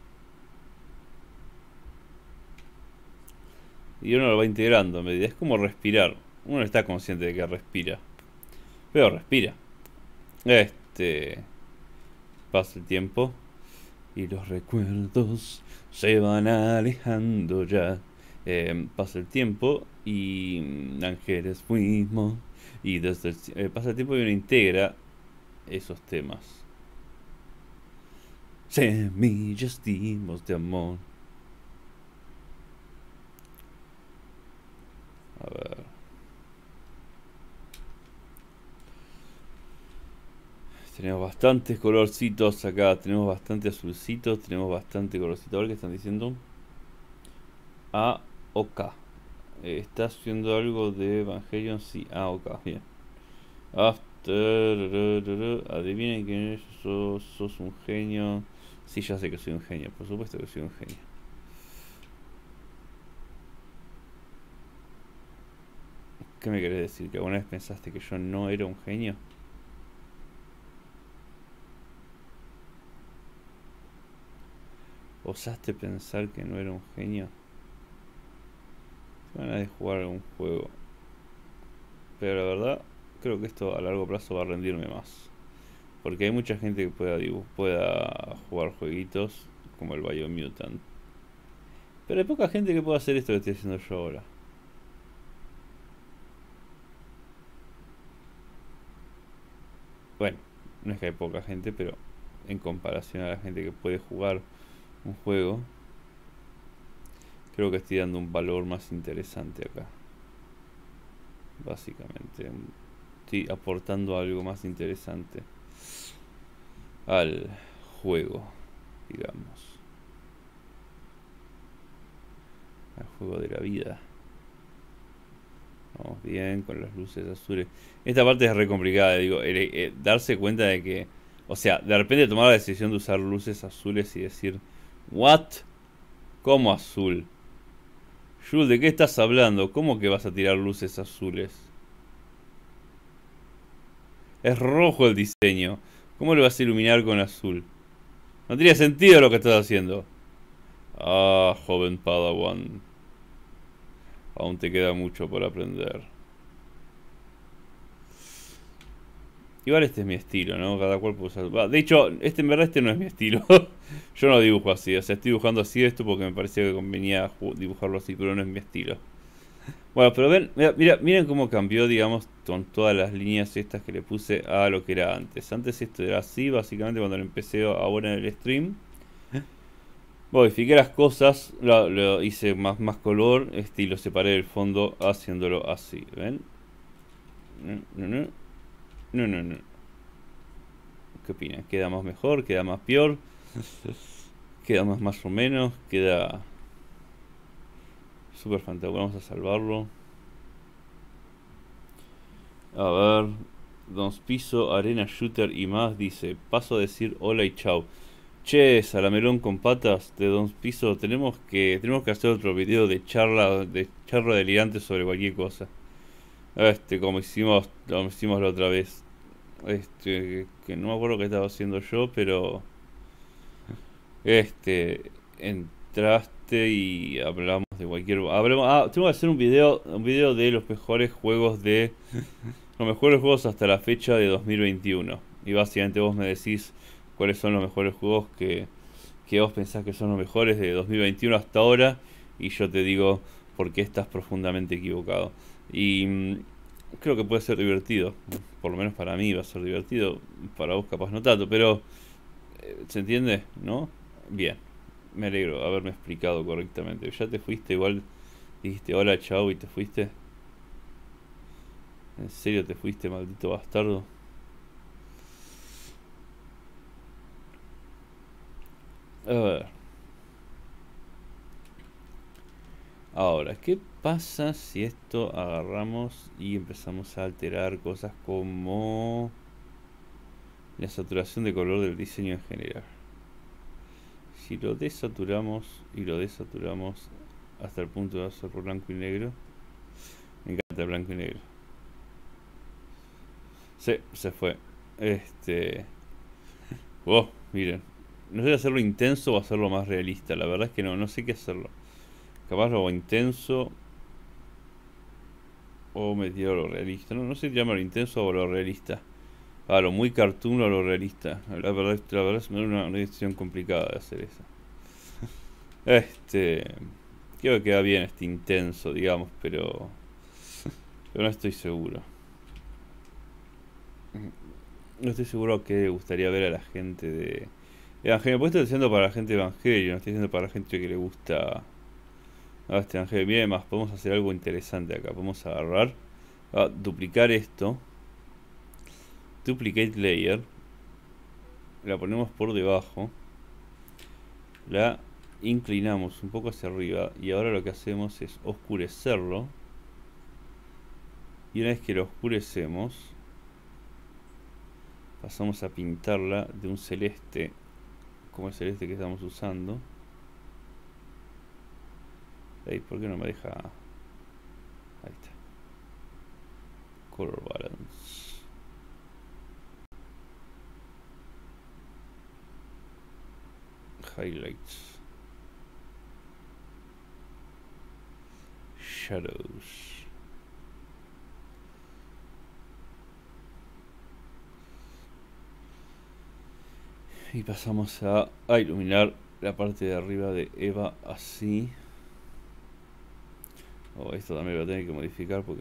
Speaker 1: Y uno lo va integrando a medida. Es como respirar. Uno está consciente de que respira. Pero respira. Este. Pasa el tiempo. Y los recuerdos se van alejando ya. Eh, pasa el tiempo y mm, ángeles fuimos. Y desde el, ci- eh, pasa el tiempo y uno integra esos temas. Semillas dimos de amor. A ver. Tenemos bastantes colorcitos acá. Tenemos bastante azulcitos. Tenemos bastante colorcito. A ver qué están diciendo. A o K. Eh, ¿Está haciendo algo de Evangelion? Sí, A o K. Bien. After. Adivinen quién es. Sos, sos un genio. Sí, ya sé que soy un genio. Por supuesto que soy un genio. ¿Qué me querés decir? ¿Que alguna vez pensaste que yo no era un genio? ¿Osaste pensar que no era un genio? Van a jugar algún juego. Pero la verdad, creo que esto a largo plazo va a rendirme más. Porque hay mucha gente que pueda, pueda jugar jueguitos como el Biomutant. Pero hay poca gente que pueda hacer esto que estoy haciendo yo ahora. Bueno, no es que hay poca gente, pero en comparación a la gente que puede jugar un juego, creo que estoy dando un valor más interesante acá. Básicamente, estoy aportando algo más interesante al juego, digamos. Al juego de la vida. Vamos bien con las luces azules. Esta parte es re complicada, digo, eh, eh, darse cuenta de que, o sea, de repente tomar la decisión de usar luces azules y decir, ¿what? ¿Cómo azul? Jules, ¿de qué estás hablando? ¿Cómo que vas a tirar luces azules? Es rojo el diseño. ¿Cómo lo vas a iluminar con azul? No tiene sentido lo que estás haciendo. Ah, joven Padawan. Aún te queda mucho por aprender. Igual este es mi estilo, ¿no? Cada cual puede usar... De hecho, este en verdad este no es mi estilo. Yo no dibujo así. O sea, estoy dibujando así esto porque me parecía que convenía dibujarlo así, pero no es mi estilo. Bueno, pero ven, mira, mira, miren cómo cambió, digamos, con todas las líneas estas que le puse a lo que era antes. Antes esto era así, básicamente cuando lo empecé ahora en el stream. Modifiqué las cosas, lo, lo hice más, más color, este, y lo separé del fondo haciéndolo así, ¿ven? No, no, no, no, no. ¿Qué opinan? ¿Queda más mejor? ¿Queda más peor? ¿Queda más más o menos? ¿Queda súper fantástico? Vamos a salvarlo. A ver, Don Piso, Arena Shooter y más dice, paso a decir hola y chau. Che, Salamelón con patas de Don Piso, tenemos que tenemos que hacer otro video de charla de charla delirante sobre cualquier cosa. Este, como hicimos, como hicimos la otra vez. Este, que no me acuerdo qué estaba haciendo yo, pero este entraste y hablamos de cualquier hablamos, ah, tengo que hacer un video, un video de los mejores juegos de los mejores juegos hasta la fecha de dos mil veintiuno. Y básicamente vos me decís cuáles son los mejores juegos que, que vos pensás que son los mejores de dos mil veintiuno hasta ahora. Y yo te digo por qué estás profundamente equivocado. Y mm, creo que puede ser divertido. Por lo menos para mí va a ser divertido. Para vos capaz no tanto. Pero, eh, ¿se entiende? ¿No? Bien. Me alegro de haberme explicado correctamente. Ya te fuiste igual. Dijiste hola, chao y te fuiste. ¿En serio te fuiste, maldito bastardo? A ver. Ahora, ¿qué pasa si esto agarramos y empezamos a alterar cosas como la saturación de color del diseño en general? Si lo desaturamos y lo desaturamos hasta el punto de hacerlo blanco y negro. Me encanta el blanco y negro. Sí, se fue. Este... Oh, miren. No sé hacerlo intenso o hacerlo más realista. La verdad es que no, no sé qué hacerlo. Capaz lo intenso o me tiro a lo realista. No, no sé si llamarlo intenso o lo realista. A lo muy cartoon o lo realista. La verdad, la verdad es una, una decisión complicada de hacer eso. Este... Creo que queda bien este intenso, digamos, pero... Pero no estoy seguro. No estoy seguro que gustaría ver a la gente de, Evangelio, pues estoy diciendo para la gente de Evangelio, no estoy diciendo para la gente que le gusta a este Evangelio. Bien, más, podemos hacer algo interesante acá. Podemos agarrar, a duplicar esto, duplicate layer, la ponemos por debajo, la inclinamos un poco hacia arriba y ahora lo que hacemos es oscurecerlo. Y una vez que lo oscurecemos, pasamos a pintarla de un celeste, como el celeste que estamos usando. Ey, ¿por qué no me deja? Ahí está. Color balance. Highlights. Shadows. Y pasamos a, a iluminar la parte de arriba de Eva así. Oh, esto también lo voy a tener que modificar porque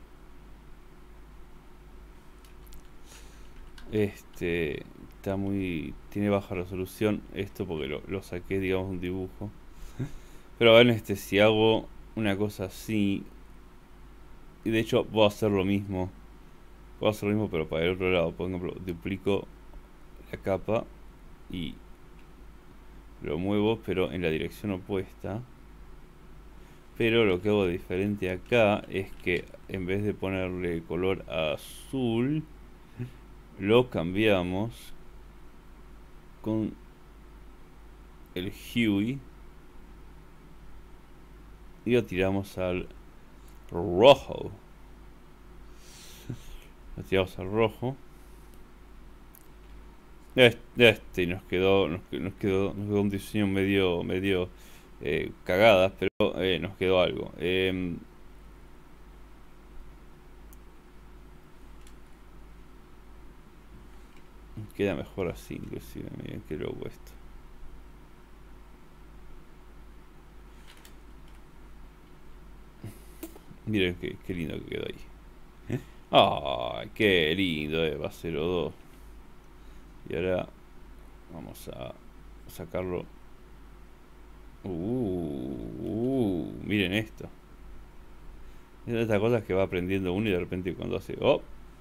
Speaker 1: este está muy, tiene baja resolución esto porque lo, lo saqué, digamos, un dibujo. Pero ven, este, si hago una cosa así, y de hecho voy a hacer lo mismo, puedo hacer lo mismo pero para el otro lado. Por ejemplo, duplico la capa y lo muevo pero en la dirección opuesta. Pero lo que hago de diferente acá es que en vez de ponerle color azul, lo cambiamos con el hue y lo tiramos al rojo. Lo tiramos al rojo. Este, este y nos quedó, nos, nos quedó, nos quedó un diseño medio, medio eh, cagadas, pero eh, nos quedó algo. Eh, queda mejor así, inclusive. Miren qué loco esto. Miren qué, qué lindo que quedó ahí. ¡Ay, qué lindo! Eva cero dos. Y ahora vamos a sacarlo. Uh, uh, miren esto. Miren estas cosas que va aprendiendo uno y de repente cuando hace. ¡Oh!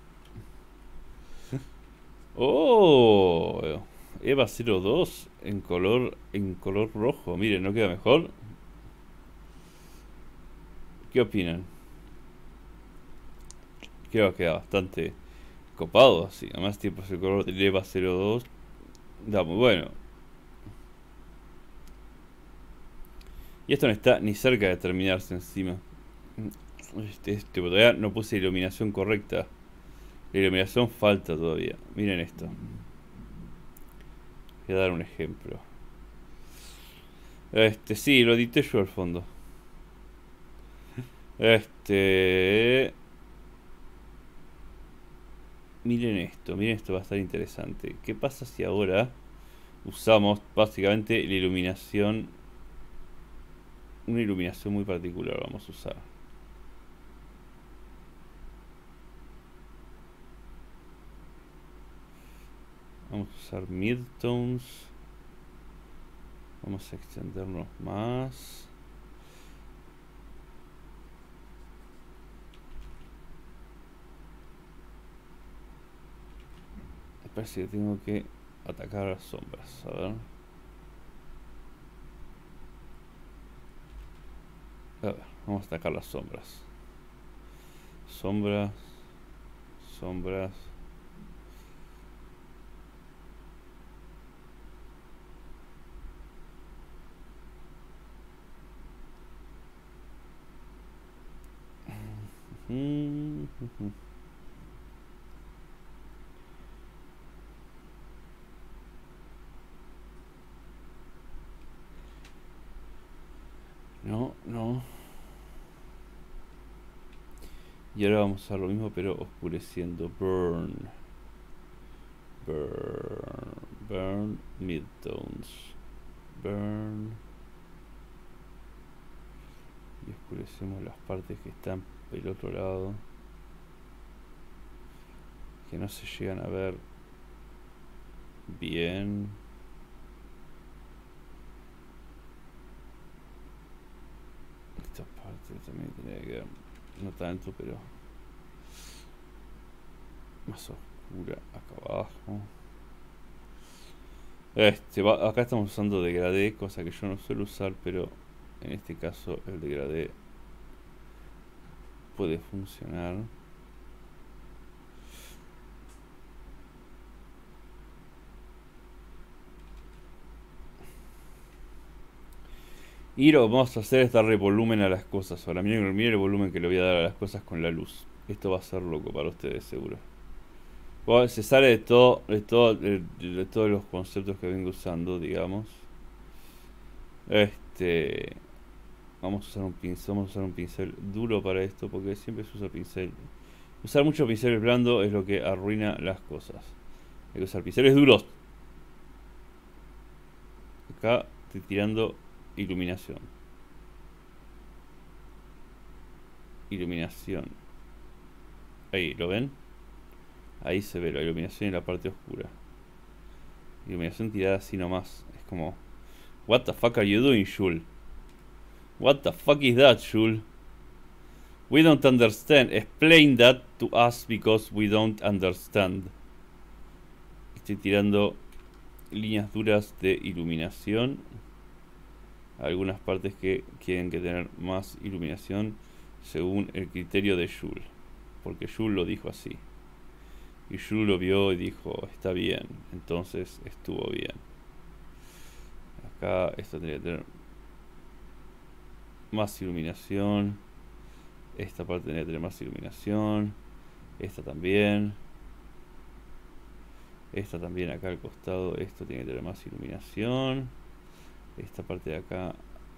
Speaker 1: ¡Oh! Eva cero dos en color, en color rojo. Miren, ¿no queda mejor? ¿Qué opinan? Creo que queda bastante copado así. Además, tipo, ese color de Eva cero dos da muy bueno. Y esto no está ni cerca de terminarse encima. Este, este, todavía no puse iluminación correcta. La iluminación falta todavía. Miren esto. Voy a dar un ejemplo. Este, sí, lo edité yo al fondo. Este... Miren esto, miren esto, va a estar interesante. ¿Qué pasa si ahora usamos básicamente la iluminación? Una iluminación muy particular vamos a usar. Vamos a usar midtones. Vamos a extendernos más. Me parece que tengo que atacar las sombras. A ver. A ver, vamos a atacar las sombras. Sombras. Sombras. No, no. Y ahora vamos a hacer lo mismo pero oscureciendo. Burn. Burn. Burn. Midtones. Burn. Y oscurecemos las partes que están del otro lado, que no se llegan a ver bien. Este también tendría que quedar, no tanto, pero más oscura acá abajo. Este, va, acá estamos usando degradé, cosa que yo no suelo usar, pero en este caso el degradé puede funcionar. Y lo que vamos a hacer es darle volumen a las cosas. Ahora miren, miren el volumen que le voy a dar a las cosas con la luz. Esto va a ser loco para ustedes, seguro. Bueno, se sale de todo, de todo, de, de todos los conceptos que vengo usando, digamos. Este, vamos a usar un pincel, vamos a usar un pincel duro para esto, porque siempre se usa pincel. Usar mucho pincel blando es lo que arruina las cosas. Hay que usar pinceles duros. Acá estoy tirando iluminación. Iluminación. Ahí, ¿lo ven? Ahí se ve la iluminación en la parte oscura. Iluminación tirada así nomás. Es como... What the fuck are you doing, Shul? What the fuck is that, Shul? We don't understand. Explain that to us because we don't understand. Estoy tirando líneas duras de iluminación. Algunas partes que quieren que tener más iluminación según el criterio de Shul. Porque Shul lo dijo así. Y Shul lo vio y dijo, está bien. Entonces estuvo bien. Acá esto tendría que tener más iluminación. Esta parte tendría que tener más iluminación. Esta también. Esta también acá al costado. Esto tiene que tener más iluminación. Esta parte de acá.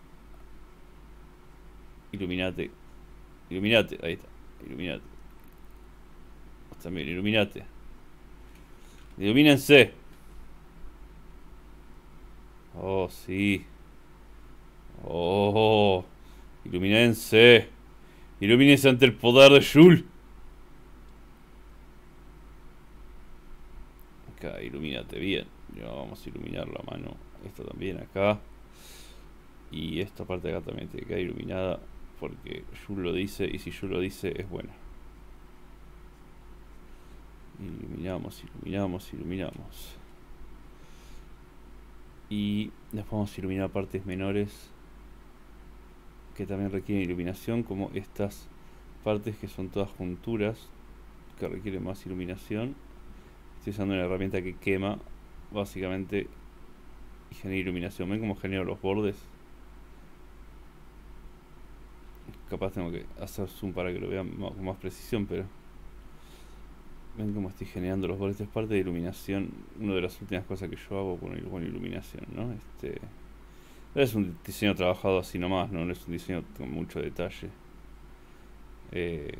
Speaker 1: Iluminate. Iluminate. Ahí está. Iluminate. Vos también, iluminate. Ilumínense. Oh, sí. Oh. Ilumínense. Ilumínense ante el poder de Shul. Acá, ilumínate bien. Ya vamos a iluminar la mano. Esto también acá. Y esta parte de acá también tiene que quedar iluminada. Porque Shul lo dice. Y si Shul lo dice, es bueno. Iluminamos, iluminamos, iluminamos. Y después vamos a iluminar partes menores que también requieren iluminación, como estas partes que son todas junturas que requieren más iluminación. Estoy usando una herramienta que quema básicamente y genera iluminación. ¿Ven cómo genero los bordes? Capaz tengo que hacer zoom para que lo vean con más precisión, pero ven cómo estoy generando los bordes. Esta es parte de iluminación. Una de las últimas cosas que yo hago con, con iluminación, ¿no? Este es un diseño trabajado así nomás, ¿no? No es un diseño con mucho detalle. Eh,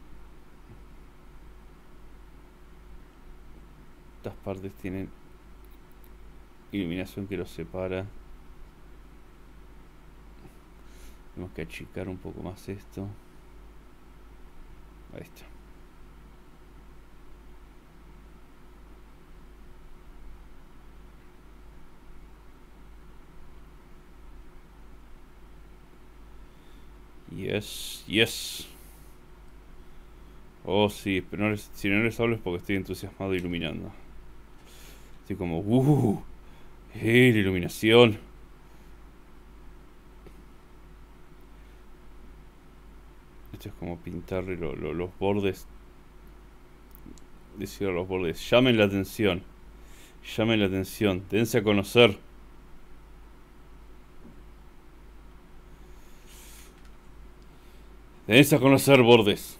Speaker 1: estas partes tienen iluminación que los separa. Tenemos que achicar un poco más esto. Ahí está. Yes, yes. Oh, sí, pero no les, si no les hablo es porque estoy entusiasmado iluminando. Estoy como, uh, eh, la iluminación. Esto es como pintarle lo, lo, los bordes. Decir a los bordes, llamen la atención. Llamen la atención, dense a conocer. Dense a conocer, bordes.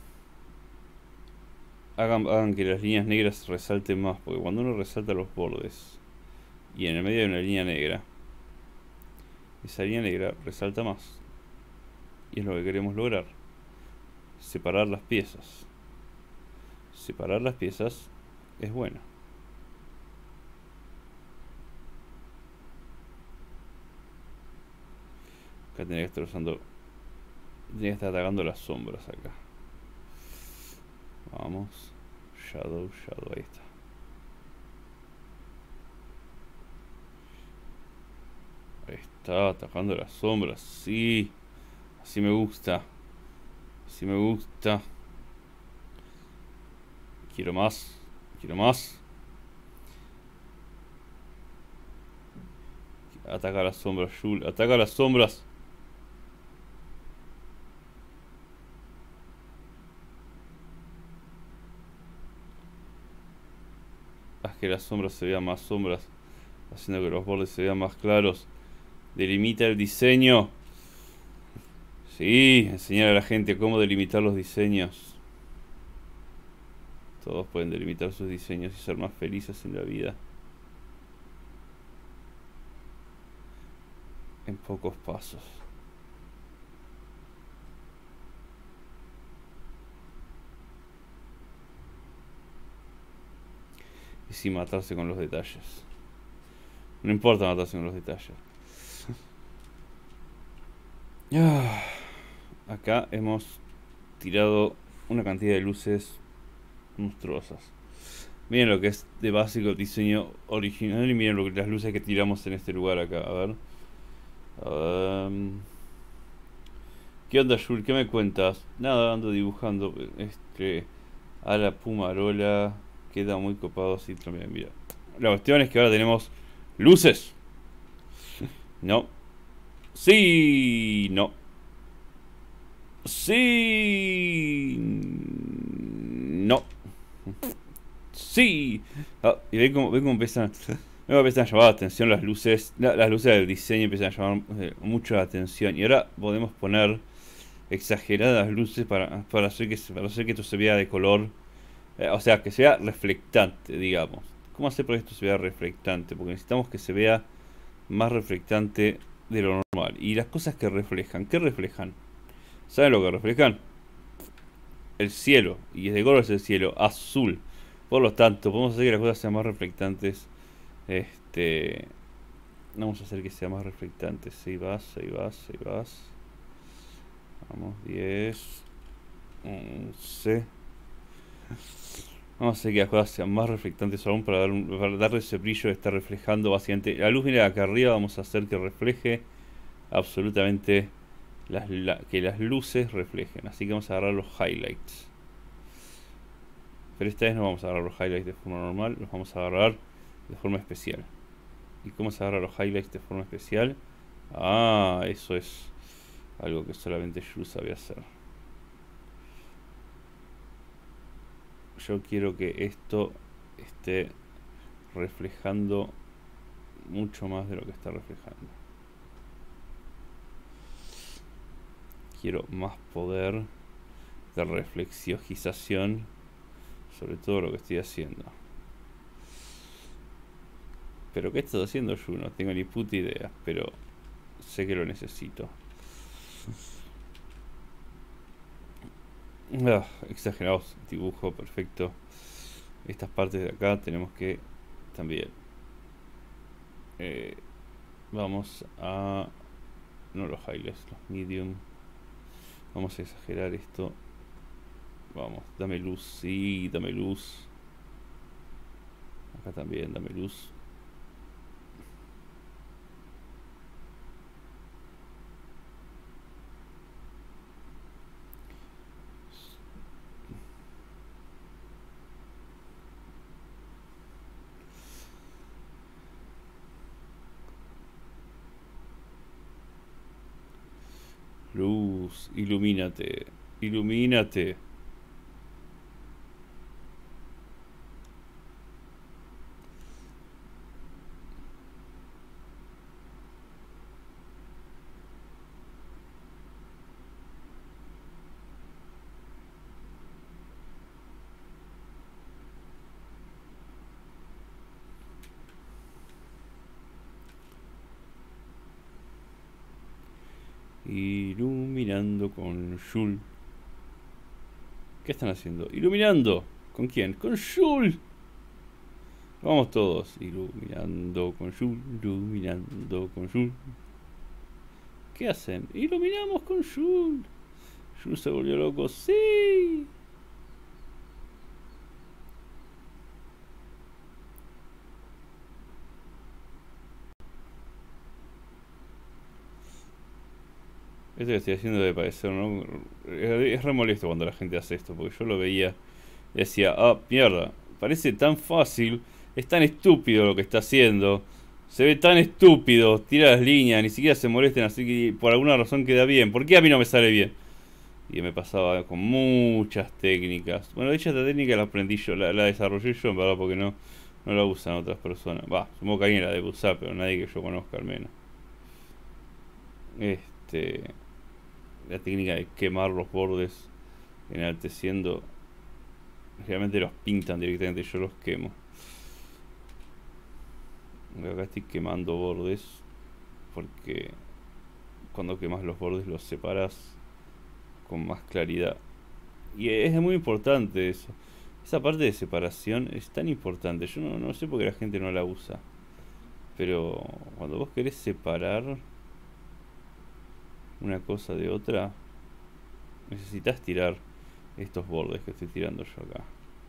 Speaker 1: Hagan, hagan que las líneas negras resalten más, porque cuando uno resalta los bordes y en el medio hay una línea negra, esa línea negra resalta más. Y es lo que queremos lograr. Separar las piezas. Separar las piezas es bueno. Acá tendría que estar usando... Tendría que estar atacando las sombras acá. Vamos. Shadow, shadow, ahí está. Ahí está, atacando las sombras, sí. Así me gusta. Así me gusta. Quiero más. Quiero más. Ataca a las sombras, Jul. Ataca a las sombras. Haz que las sombras se vean más sombras, haciendo que los bordes se vean más claros. Delimita el diseño. Sí, enseñar a la gente cómo delimitar los diseños. Todos pueden delimitar sus diseños y ser más felices en la vida. En pocos pasos. Y sin matarse con los detalles. No importa matarse con los detalles. Ah, acá hemos tirado una cantidad de luces monstruosas. Miren lo que es de básico diseño original y miren lo que, las luces que tiramos en este lugar acá. A ver. Um, ¿Qué onda, Jul? ¿Qué me cuentas? Nada, ando dibujando. Este. A la Pumarola. Queda muy copado así también. Mira. La cuestión es que ahora tenemos luces. No. Sí. No. Sí. No. Sí. Ah, y ve cómo, ve cómo empiezan, ve cómo empiezan a llamar la atención las luces. la- Las luces del diseño empiezan a llamar eh, mucho la atención. Y ahora podemos poner exageradas luces para, para, hacer que, se- para hacer que esto se vea de color. Eh, o sea, que sea reflectante, digamos. ¿Cómo hacer para que esto se vea reflectante? Porque necesitamos que se vea más reflectante de lo normal. Y las cosas que reflejan, ¿qué reflejan? ¿Saben lo que reflejan? El cielo. Y es de color es el cielo, azul. Por lo tanto, podemos hacer que las cosas sean más reflectantes. Este. Vamos a hacer que sea más reflectantes. Ahí vas, ahí vas, ahí vas. Vamos, diez, once. Vamos a hacer que las cosas sean más reflectantes aún para, dar un- para darle ese brillo de estar reflejando básicamente. La luz viene de acá arriba, vamos a hacer que refleje absolutamente las, la- que las luces reflejen. Así que vamos a agarrar los highlights. Pero esta vez no vamos a agarrar los highlights de forma normal, los vamos a agarrar de forma especial. ¿Y cómo se agarra los highlights de forma especial? Ah, eso es algo que solamente yo sabe hacer. Yo quiero que esto esté reflejando mucho más de lo que está reflejando. Quiero más poder de reflexionización sobre todo lo que estoy haciendo. Pero ¿qué estás haciendo, Yu? No tengo ni puta idea, pero sé que lo necesito. Ah, exagerados, dibujo, perfecto. Estas partes de acá tenemos que también. Eh, vamos a... No los highlights, los medium. Vamos a exagerar esto. Vamos, dame luz, sí, dame luz. Acá también, dame luz. Luz, ilumínate, ilumínate. Iluminando con Jul. ¿Qué están haciendo? Iluminando. ¿Con quién? Con Jul. Vamos todos. Iluminando con Jul. Iluminando con Jul. ¿Qué hacen? Iluminamos con Jul. Jul se volvió loco. Sí. Esto que estoy haciendo de parecer, ¿no? Es re molesto cuando la gente hace esto, porque yo lo veía y decía, ah, mierda, parece tan fácil, es tan estúpido lo que está haciendo, se ve tan estúpido, tira las líneas, ni siquiera se molesten, así que por alguna razón queda bien. ¿Por qué a mí no me sale bien? Y me pasaba con muchas técnicas. Bueno, de hecho esta técnica la aprendí yo, la, la desarrollé yo, en verdad, porque no, no la usan otras personas. Va, supongo que alguien la debe usar, pero nadie que yo conozca al menos. Este, la técnica de quemar los bordes enalteciendo, realmente los pintan directamente, yo los quemo. Acá estoy quemando bordes porque cuando quemas los bordes los separas con más claridad. Y es muy importante eso. Esa parte de separación es tan importante. Yo no, no sé por qué la gente no la usa. Pero cuando vos querés separar una cosa de otra, necesitas tirar estos bordes que estoy tirando yo acá.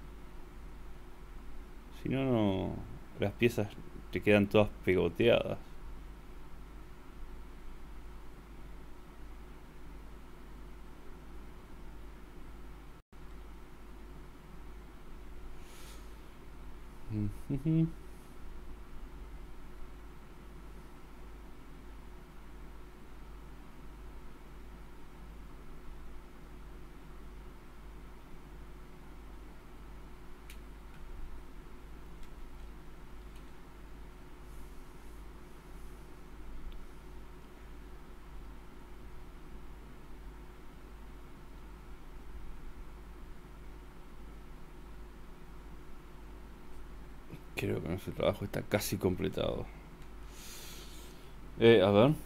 Speaker 1: Si no, no, las piezas te quedan todas pegoteadas. Creo que nuestro trabajo está casi completado. Eh, a ver.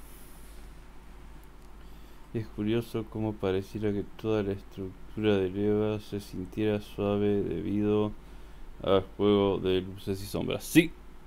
Speaker 1: Es curioso cómo pareciera que toda la estructura de Eva se sintiera suave debido al juego de luces y sombras. Sí.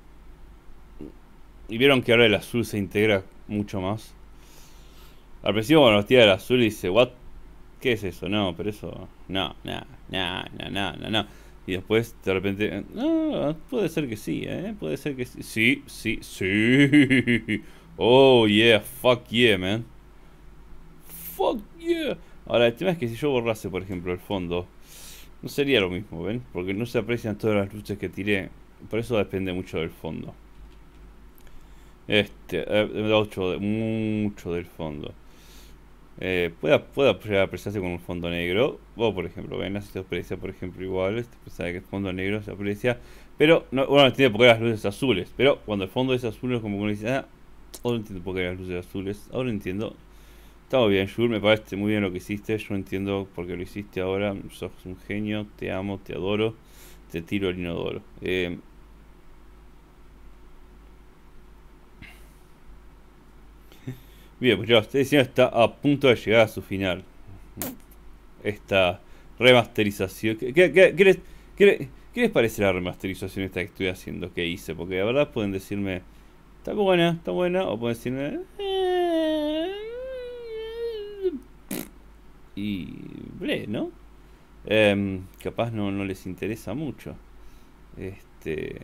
Speaker 1: Y vieron que ahora el azul se integra mucho más. Al principio cuando nos tira el azul y dice, ¿what? ¿Qué es eso? No, pero eso... No, no, no, no, no, no, no. Y después de repente... No, puede ser que sí, ¿eh? Puede ser que sí. Sí, sí, sí. Oh, yeah, fuck yeah, man. Fuck yeah. Ahora, el tema es que si yo borrase, por ejemplo, el fondo, no sería lo mismo, ¿ven? Porque no se aprecian todas las luces que tiré. Por eso depende mucho del fondo. Este, eh, mucho, mucho del fondo. Eh, puede, puede apreciarse con un fondo negro. O, por ejemplo, ven, así se aprecia, por ejemplo, igual. Este, sabe que el fondo negro se aprecia. Pero, no, bueno, entiende por qué las luces azules. Pero cuando el fondo es azul, es como que uno dice, ah, ahora entiendo por qué las luces azules. Ahora entiendo. Está muy bien, Jules, me parece muy bien lo que hiciste. Yo entiendo por qué lo hiciste ahora. Sos un genio, te amo, te adoro. Te tiro el inodoro. Eh, bien, pues ya usted decía está a punto de llegar a su final. Esta remasterización. ¿Qué, qué, qué- qué les, qué le- qué les parece la remasterización esta que estoy haciendo, que hice? Porque la verdad pueden decirme, está buena, está buena, o pueden decirme, "Eh", y ble, ¿no? Em, capaz no, no les interesa mucho. Este,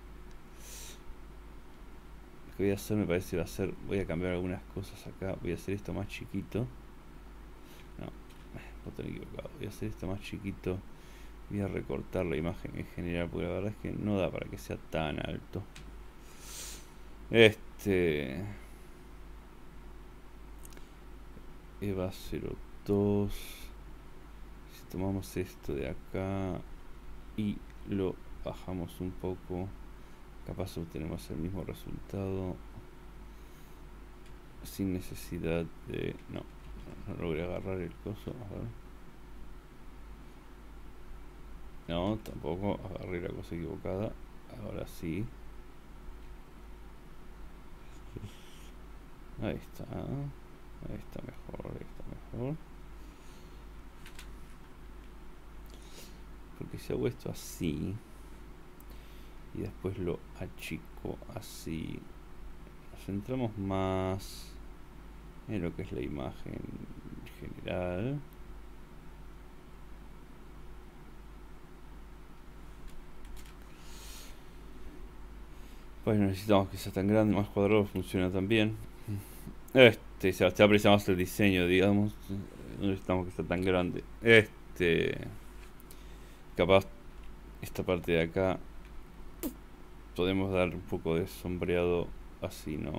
Speaker 1: lo que voy a hacer me parece va a ser, voy a cambiar algunas cosas acá. Voy a hacer esto más chiquito. No, botón equivocado. Voy a hacer esto más chiquito. Voy a recortar la imagen en general porque la verdad es que no da para que sea tan alto. Este, Eva cero dos. Si tomamos esto de acá y lo bajamos un poco, capaz obtenemos el mismo resultado sin necesidad de... No, no logré agarrar el coso. A ver. No, tampoco agarré la cosa equivocada. Ahora sí. Ahí está. Ahí está mejor, ahí está mejor. Porque si hago esto así y después lo achico así, nos centramos más en lo que es la imagen general. Pues no necesitamos que sea tan grande, más cuadrado funciona también. Este Sí, se te aprecia más el diseño, digamos. No necesitamos que sea tan grande. Este. Capaz esta parte de acá podemos dar un poco de sombreado así, ¿no?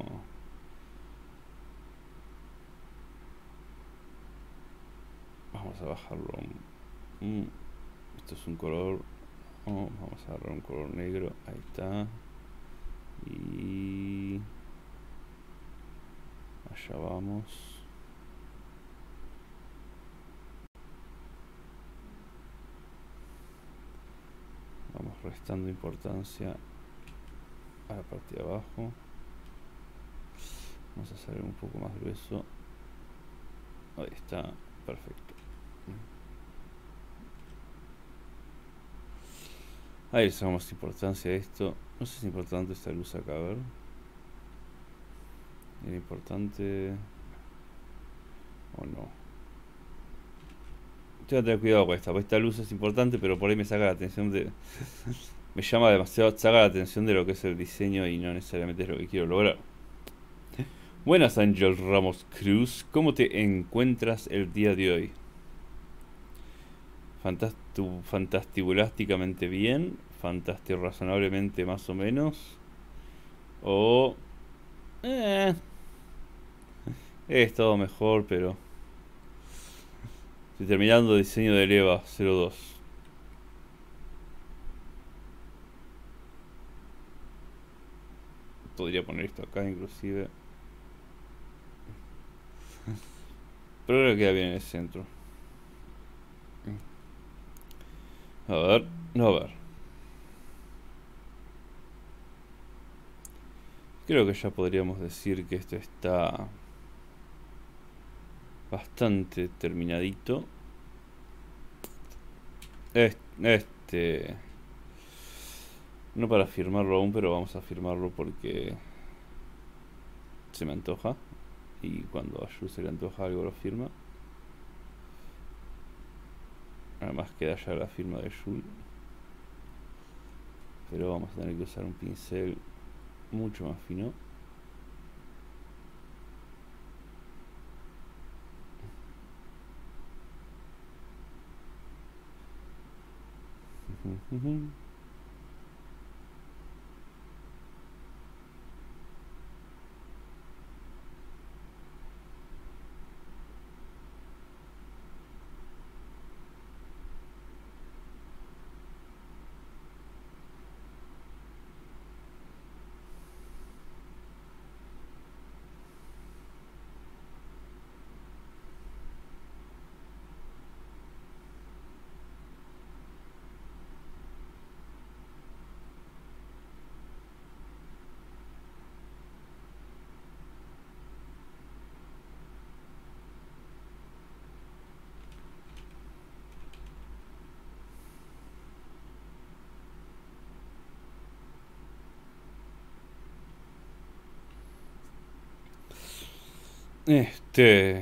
Speaker 1: Vamos a bajarlo. Mm, esto es un color. Oh, vamos a agarrar un color negro. Ahí está. Y allá vamos. Vamos restando importancia a la parte de abajo. Vamos a hacer un poco más grueso. Ahí está, perfecto. Ahí le sacamos importancia a esto. No sé si es importante esta luz acá, a ver. ¿Era importante o no? Tengo que tener cuidado con esta, porque esta luz es importante, pero por ahí me saca la atención de... me llama demasiado, saca la atención de lo que es el diseño y no necesariamente es lo que quiero lograr. Buenas, Ángel Ramos Cruz. ¿Cómo te encuentras el día de hoy? Fantastu fantastibulásticamente bien, fantástico razonablemente más o menos, o... Eh, he estado mejor, pero... Estoy terminando diseño de Leva cero dos. Podría poner esto acá inclusive. Pero creo que queda bien en el centro. A ver, no, a ver. Creo que ya podríamos decir que esto está bastante terminadito. Este... No para firmarlo aún, pero vamos a firmarlo porque se me antoja. Y cuando a Yu se le antoja algo lo firma. Además queda ya la firma de Yu. Pero vamos a tener que usar un pincel mucho más fino. Este...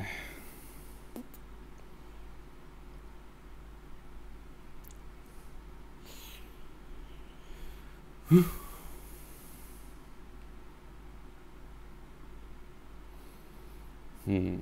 Speaker 1: Hmm.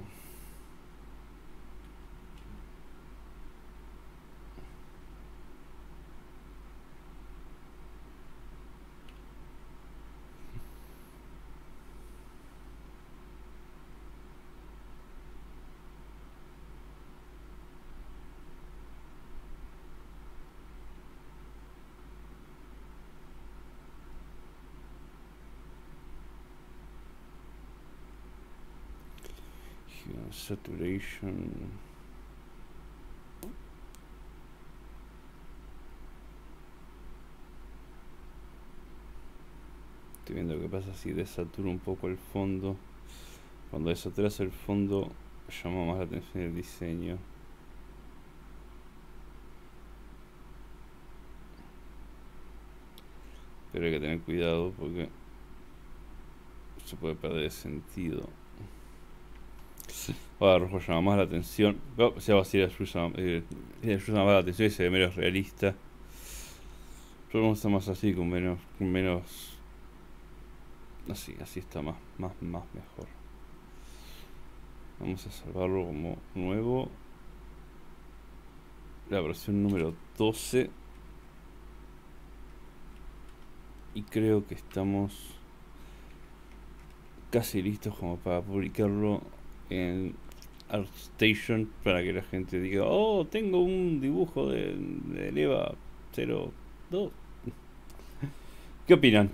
Speaker 1: Saturation. Estoy viendo qué pasa si desaturo un poco el fondo. Cuando desaturas el fondo llama más la atención el diseño. Pero hay que tener cuidado porque se puede perder sentido. Ahora rojo llama más la atención. Oh, se va a decir azul llama, eh, llama más la atención y se ve menos realista. Pero vamos a estar más así, con menos, con menos. Así, así está más, más, más mejor. Vamos a salvarlo como nuevo. La versión número doce. Y creo que estamos casi listos como para publicarlo en ArtStation, para que la gente diga: oh, tengo un dibujo de, de EVA cero dos. ¿Qué opinan?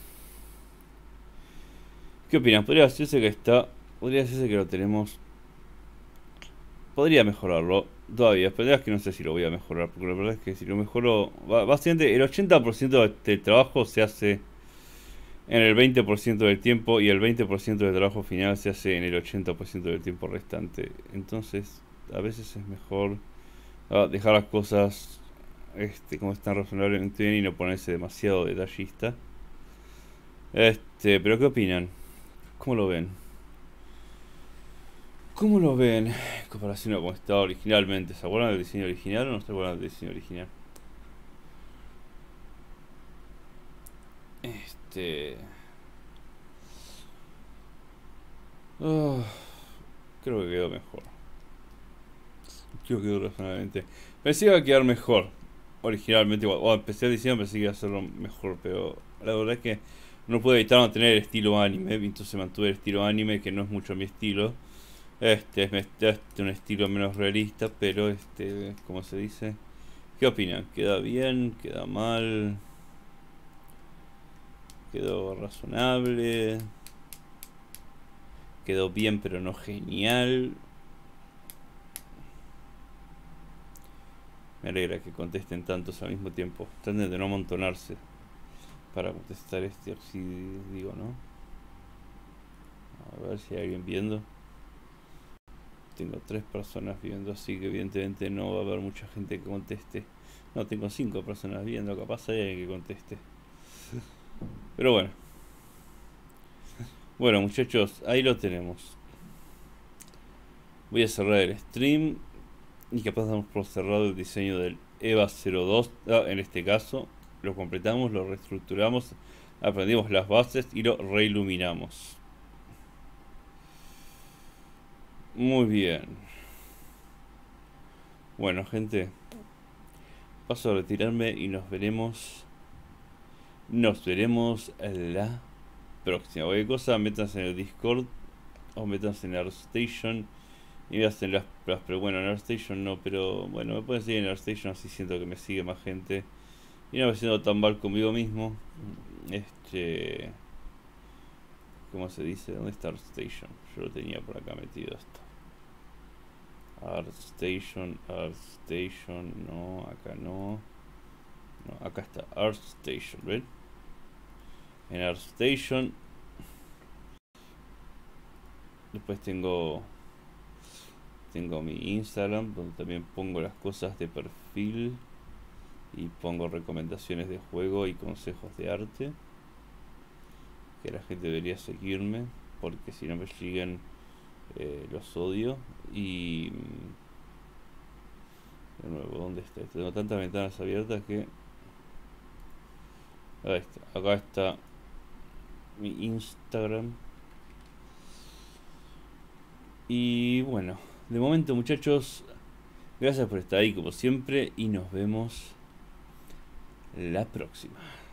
Speaker 1: ¿Qué opinan? Podría decirse que está. Podría decirse que lo tenemos. Podría mejorarlo todavía, pero es que no sé si lo voy a mejorar, porque la verdad es que si lo mejoro, básicamente el ochenta por ciento del trabajo se hace en el veinte por ciento del tiempo y el veinte por ciento del trabajo final se hace en el ochenta por ciento del tiempo restante. Entonces, a veces es mejor uh, dejar las cosas este, como están razonablemente bien y no ponerse demasiado detallista. Este, pero ¿qué opinan? ¿Cómo lo ven? ¿Cómo lo ven en comparación a como estaba originalmente? ¿Se acuerdan del diseño original o no se acuerdan del diseño original? Este... Oh, creo que quedó mejor. Creo que quedó razonablemente. Pensé que iba a quedar mejor originalmente. O empecé el diseño, pensé que iba a hacerlo mejor, pero la verdad es que no pude evitar no tener el estilo anime. Entonces mantuve el estilo anime, que no es mucho mi estilo. Este es este, un estilo menos realista, pero este, ¿cómo se dice? ¿Qué opinan? ¿Queda bien? ¿Queda mal? ¿Quedó razonable? ¿Quedó bien pero no genial? Me alegra que contesten tantos al mismo tiempo. Traten de no amontonarse para contestar este, así digo, ¿no? A ver si hay alguien viendo. Tengo tres personas viendo, así que evidentemente no va a haber mucha gente que conteste. No, tengo cinco personas viendo, capaz hay alguien que conteste. Pero bueno. Bueno, muchachos, ahí lo tenemos. Voy a cerrar el stream y capaz damos por cerrado el diseño del EVA cero dos. Ah, en este caso, lo completamos, lo reestructuramos, aprendimos las bases y lo reiluminamos. Muy bien. Bueno, gente, paso a retirarme y nos veremos. Nos veremos la próxima. Cualquier cosa, métanse en el Discord o métanse en ArtStation y hacen las, las. Pero bueno, en ArtStation no, pero bueno, me pueden seguir en ArtStation, así siento que me sigue más gente y no me siento tan mal conmigo mismo. Este. ¿Cómo se dice? ¿Dónde está ArtStation? Yo lo tenía por acá metido esto. ArtStation, ArtStation, no, acá no. No, acá está ArtStation, ¿ven? En ArtStation. Después tengo tengo mi Instagram, donde también pongo las cosas de perfil y pongo recomendaciones de juego y consejos de arte, que la gente debería seguirme, porque si no me siguen eh, los odio. Y de nuevo, ¿dónde está? Tengo tantas ventanas abiertas que ahí está. Acá está mi Instagram. Y bueno, de momento, muchachos, gracias por estar ahí como siempre y nos vemos la próxima.